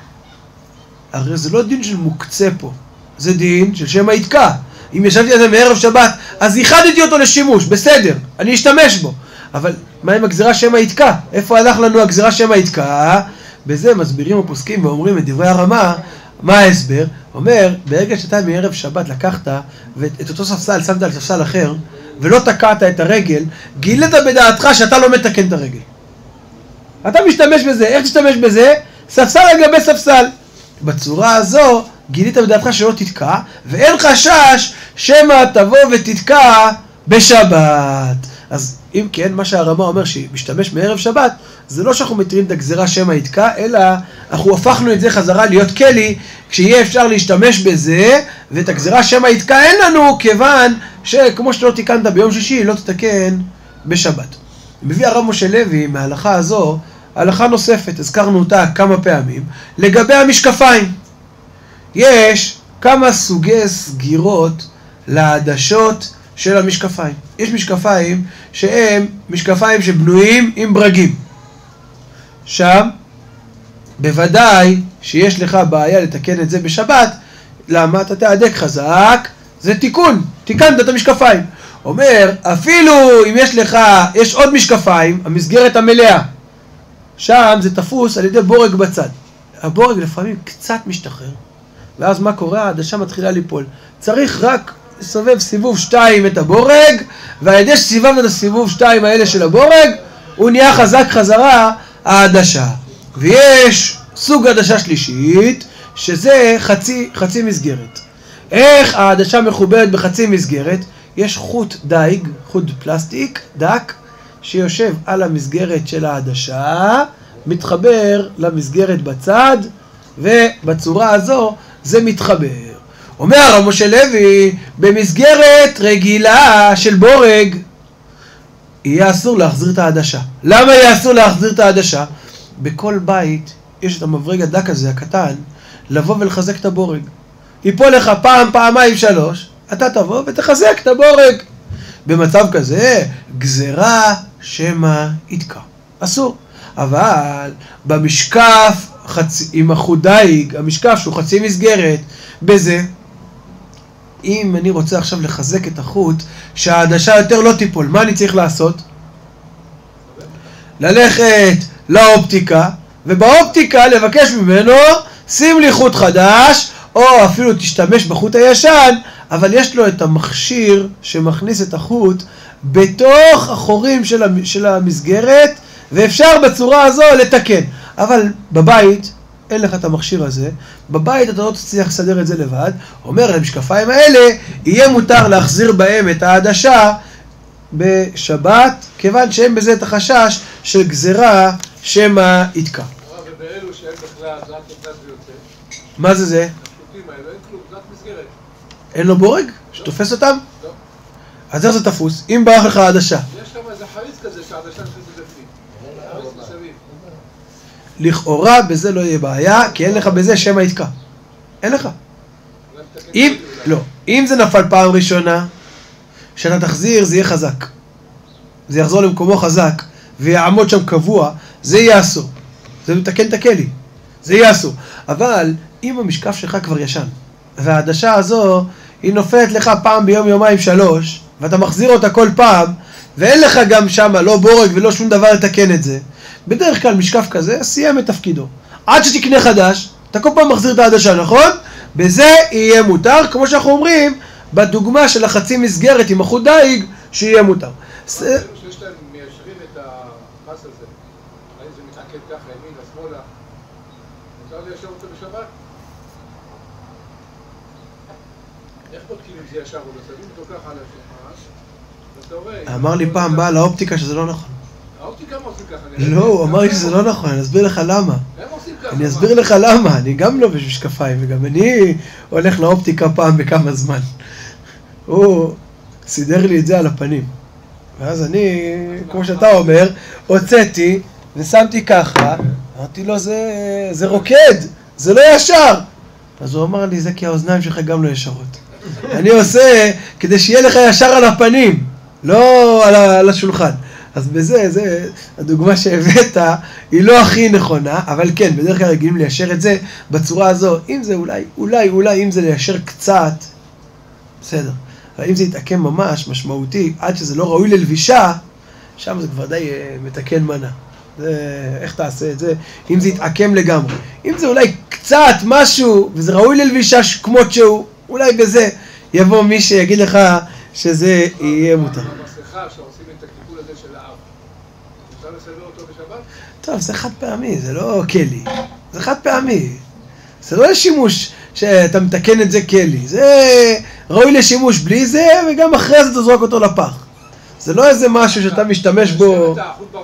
הרי זה לא דין של מוקצה פה, זה דין של שמא יתקע. אם ישבתי על זה מערב שבת, אז ייחדתי אותו לשימוש, בסדר, אני אשתמש בו. אבל מה עם הגזירה שמא יתקע? איפה הלך לנו הגזירה שמא יתקע? בזה מסבירים הפוסקים ואומרים את דברי הרמה, מה ההסבר? אומר, ברגע שאתה מערב שבת לקחת ואת אותו ספסל שמת על ספסל אחר, ולא תקעת את הרגל, גילית בדעתך שאתה לא מתקן את הרגל. אתה משתמש בזה, איך תשתמש בזה? ספסל על גבי ספסל. בצורה הזו גילית בדעתך שלא תתקע, ואין חשש שמא תבוא ותתקע בשבת. אז אם כן, מה שהרמה אומר שמשתמש מערב שבת, זה לא שאנחנו מתירים את הגזירה שמא יתקע, אלא אנחנו הפכנו את זה חזרה להיות כלי, כשיהיה אפשר להשתמש בזה, ואת הגזירה שמא יתקע אין לנו, כיוון שכמו שלא תיקנת ביום שישי, לא תתקן בשבת. מביא הרב משה לוי מההלכה הזו, הלכה נוספת, הזכרנו אותה כמה פעמים, לגבי המשקפיים. יש כמה סוגי סגירות לעדשות של המשקפיים. יש משקפיים שהם משקפיים שבנויים עם ברגים. שם, בוודאי שיש לך בעיה לתקן את זה בשבת, למה אתה תעדק חזק? זה תיקון, תיקנת את המשקפיים. אומר, אפילו אם יש עוד משקפיים, המסגרת המלאה, שם זה תפוס על ידי בורג בצד. הבורג לפעמים קצת משתחרר, ואז מה קורה? העדשה מתחילה ליפול. צריך רק לסובב סיבוב 2 את הבורג, ועל ידי שסיבבנו את הסיבוב 2 האלה של הבורג, הוא נהיה חזק חזרה העדשה. ויש סוג עדשה שלישית, שזה חצי מסגרת. איך העדשה מחוברת בחצי מסגרת? יש חוט דייג, חוט פלסטיק דק, שיושב על המסגרת של העדשה, מתחבר למסגרת בצד, ובצורה הזו זה מתחבר. אומר הרב משה לוי, במסגרת רגילה של בורג, יהיה אסור להחזיר את העדשה. למה יהיה אסור להחזיר את העדשה? בכל בית יש את המברג הדק הזה, הקטן, לבוא ולחזק את הבורג. ייפול לך פעם, פעמיים, 3, אתה תבוא ותחזק את הבורג. במצב כזה, גזירה שמא יתקע. אסור. אבל במשקף עם החוט דייג, המשקף שהוא חצי מסגרת, בזה, אם אני רוצה עכשיו לחזק את החוט, שהעדשה יותר לא תיפול, מה אני צריך לעשות? ללכת לאופטיקה, ובאופטיקה לבקש ממנו, שים לי חוט חדש, או אפילו תשתמש בחוט הישן, אבל יש לו את המכשיר שמכניס את החוט בתוך החורים של המסגרת, ואפשר בצורה הזו לתקן. אבל בבית אין לך את המכשיר הזה, בבית אתה לא תצליח לסדר את זה לבד, אומר, המשקפיים האלה, יהיה מותר להחזיר בהם את העדשה בשבת, כיוון שאין בזה את החשש של גזרה שמא יתקע. ובאלו שאין בכלל, זה רק נכנס ויוצא. מה זה זה? הפשוטים האלו, אין כלום, זה רק מסגרת. אין לו בורג? שתופס אותם? לא. אז איך זה תפוס? אם ברח לך העדשה. יש שם איזה חריץ כזה שהעדשה נכנסת בפנים. חריץ מסביב. לכאורה בזה לא יהיה בעיה, כי אין לך בזה שמא יתקע. אין לך. אם זה נפל פעם ראשונה, שאתה תחזיר, זה יהיה חזק. זה יחזור למקומו חזק, ויעמוד שם קבוע, זה יהיה אסור. זה מתקן את הכלי. זה יהיה אסור. אבל אם המשקף שלך כבר ישן, והעדשה הזו, היא נופלת לך פעם ביום, יומיים, 3, ואתה מחזיר אותה כל פעם, ואין לך גם שם לא בורג ולא שום דבר לתקן את זה, בדרך כלל משקף כזה סיים את תפקידו. עד שתקנה חדש, אתה כל פעם מחזיר את העדשה, נכון? בזה יהיה מותר, כמו שאנחנו אומרים, בדוגמה של החצי מסגרת עם החוט דייג, שיהיה מותר. שיש להם מיישרים את הפס הזה, האם זה מתעקד ככה, ימין, השמאלה, אפשר ליישר אותו בשבת? איך בודקים אם זה ישר או לא? שמים אותו ככה על הפס, ואתה רואה... אמר לי פעם בעל האופטיקה שזה לא נכון. האופטיקה מה עושים ככה? לא, הוא אמר לי שזה לא נכון, אני אסביר לך למה. הם עושים ככה. אני אסביר לך למה, אני גם לא בשקפיים, וגם אני הולך לאופטיקה פעם בכמה זמן. הוא סידר לי את זה על הפנים. ואז אני, כמו שאתה אומר, הוצאתי ושמתי ככה, אמרתי לו, זה רוקד, זה לא ישר. אז הוא אמר לי, זה כי האוזניים שלך גם לא ישרות. אני עושה כדי שיהיה לך ישר על הפנים, לא על השולחן. אז בזה, הדוגמה שהבאת היא לא הכי נכונה, אבל כן, בדרך כלל רגילים ליישר את זה בצורה הזו. אם זה אולי, אם זה ליישר קצת, בסדר. אבל אם זה יתעקם ממש משמעותי, עד שזה לא ראוי ללבישה, שם זה כבר די מתקן מנה. איך תעשה את זה? אם זה יתעקם לגמרי. אם זה אולי קצת משהו, וזה ראוי ללבישה כמות שהוא, אולי בזה יבוא מי שיגיד לך שזה יהיה מותר. המסכה שעושים את הטיפול הזה של האב, אפשר לסדר אותו בשבת? טוב, זה חד פעמי, זה לא כלי. זה חד פעמי. זה לא לשימוש שאתה מתקן את זה כלי. זה ראוי לשימוש בלי זה, וגם אחרי זה תזרוק אותו לפח. זה לא איזה משהו שאתה משתמש בו...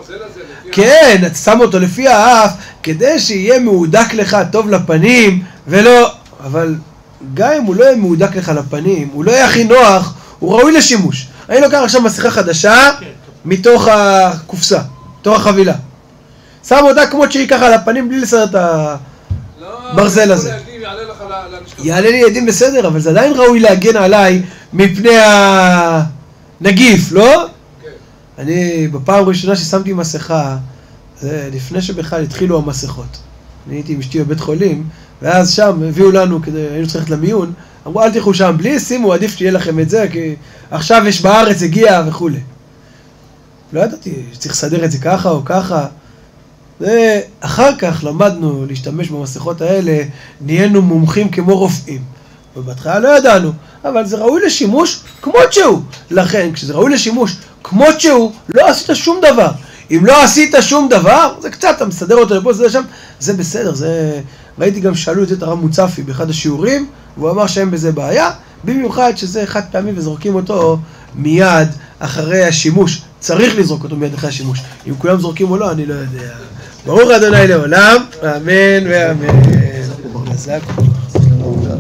כן, אתה שם אותו לפי האף, כדי שיהיה מהודק לך טוב לפנים, ולא... אבל גם אם הוא לא יהיה מהודק לך לפנים, הוא לא יהיה הכי נוח, הוא ראוי לשימוש. אני לוקח עכשיו מסכה חדשה מתוך הקופסה, מתוך החבילה. שם אותה כמו שהיא ככה על הפנים בלי לסדר את הברזל הזה. יעלה לי ידים בסדר, אבל זה עדיין ראוי להגן עליי מפני הנגיף, לא? אני בפעם ראשונה ששמתי מסכה, זה לפני שבכלל התחילו המסכות. אני הייתי עם אשתי בבית חולים, ואז שם הביאו לנו, היינו צריכים ללכת למיון, אמרו אל תלכו שם בלי, שימו, עדיף שיהיה לכם את זה, כי עכשיו יש בארץ, הגיע וכו'. לא ידעתי, צריך לסדר את זה ככה או ככה. ואחר כך למדנו להשתמש במסכות האלה, נהיינו מומחים כמו רופאים. ובהתחלה לא ידענו, אבל זה ראוי לשימוש כמות שהוא. לכן, כשזה ראוי לשימוש כמות שהוא, לא עשית שום דבר. אם לא עשית שום דבר, זה קצת, אתה מסדר אותו לפה, זה שם, זה בסדר, זה... ראיתי גם שאלו את הרב מוצפי באחד השיעורים, והוא אמר שאין בזה בעיה, במיוחד שזה חד פעמי וזורקים אותו מיד אחרי השימוש. צריך לזרוק אותו מיד אחרי השימוש. אם כולם זורקים או לא, אני לא יודע. ברוך ה' לעולם, אמן ואמן.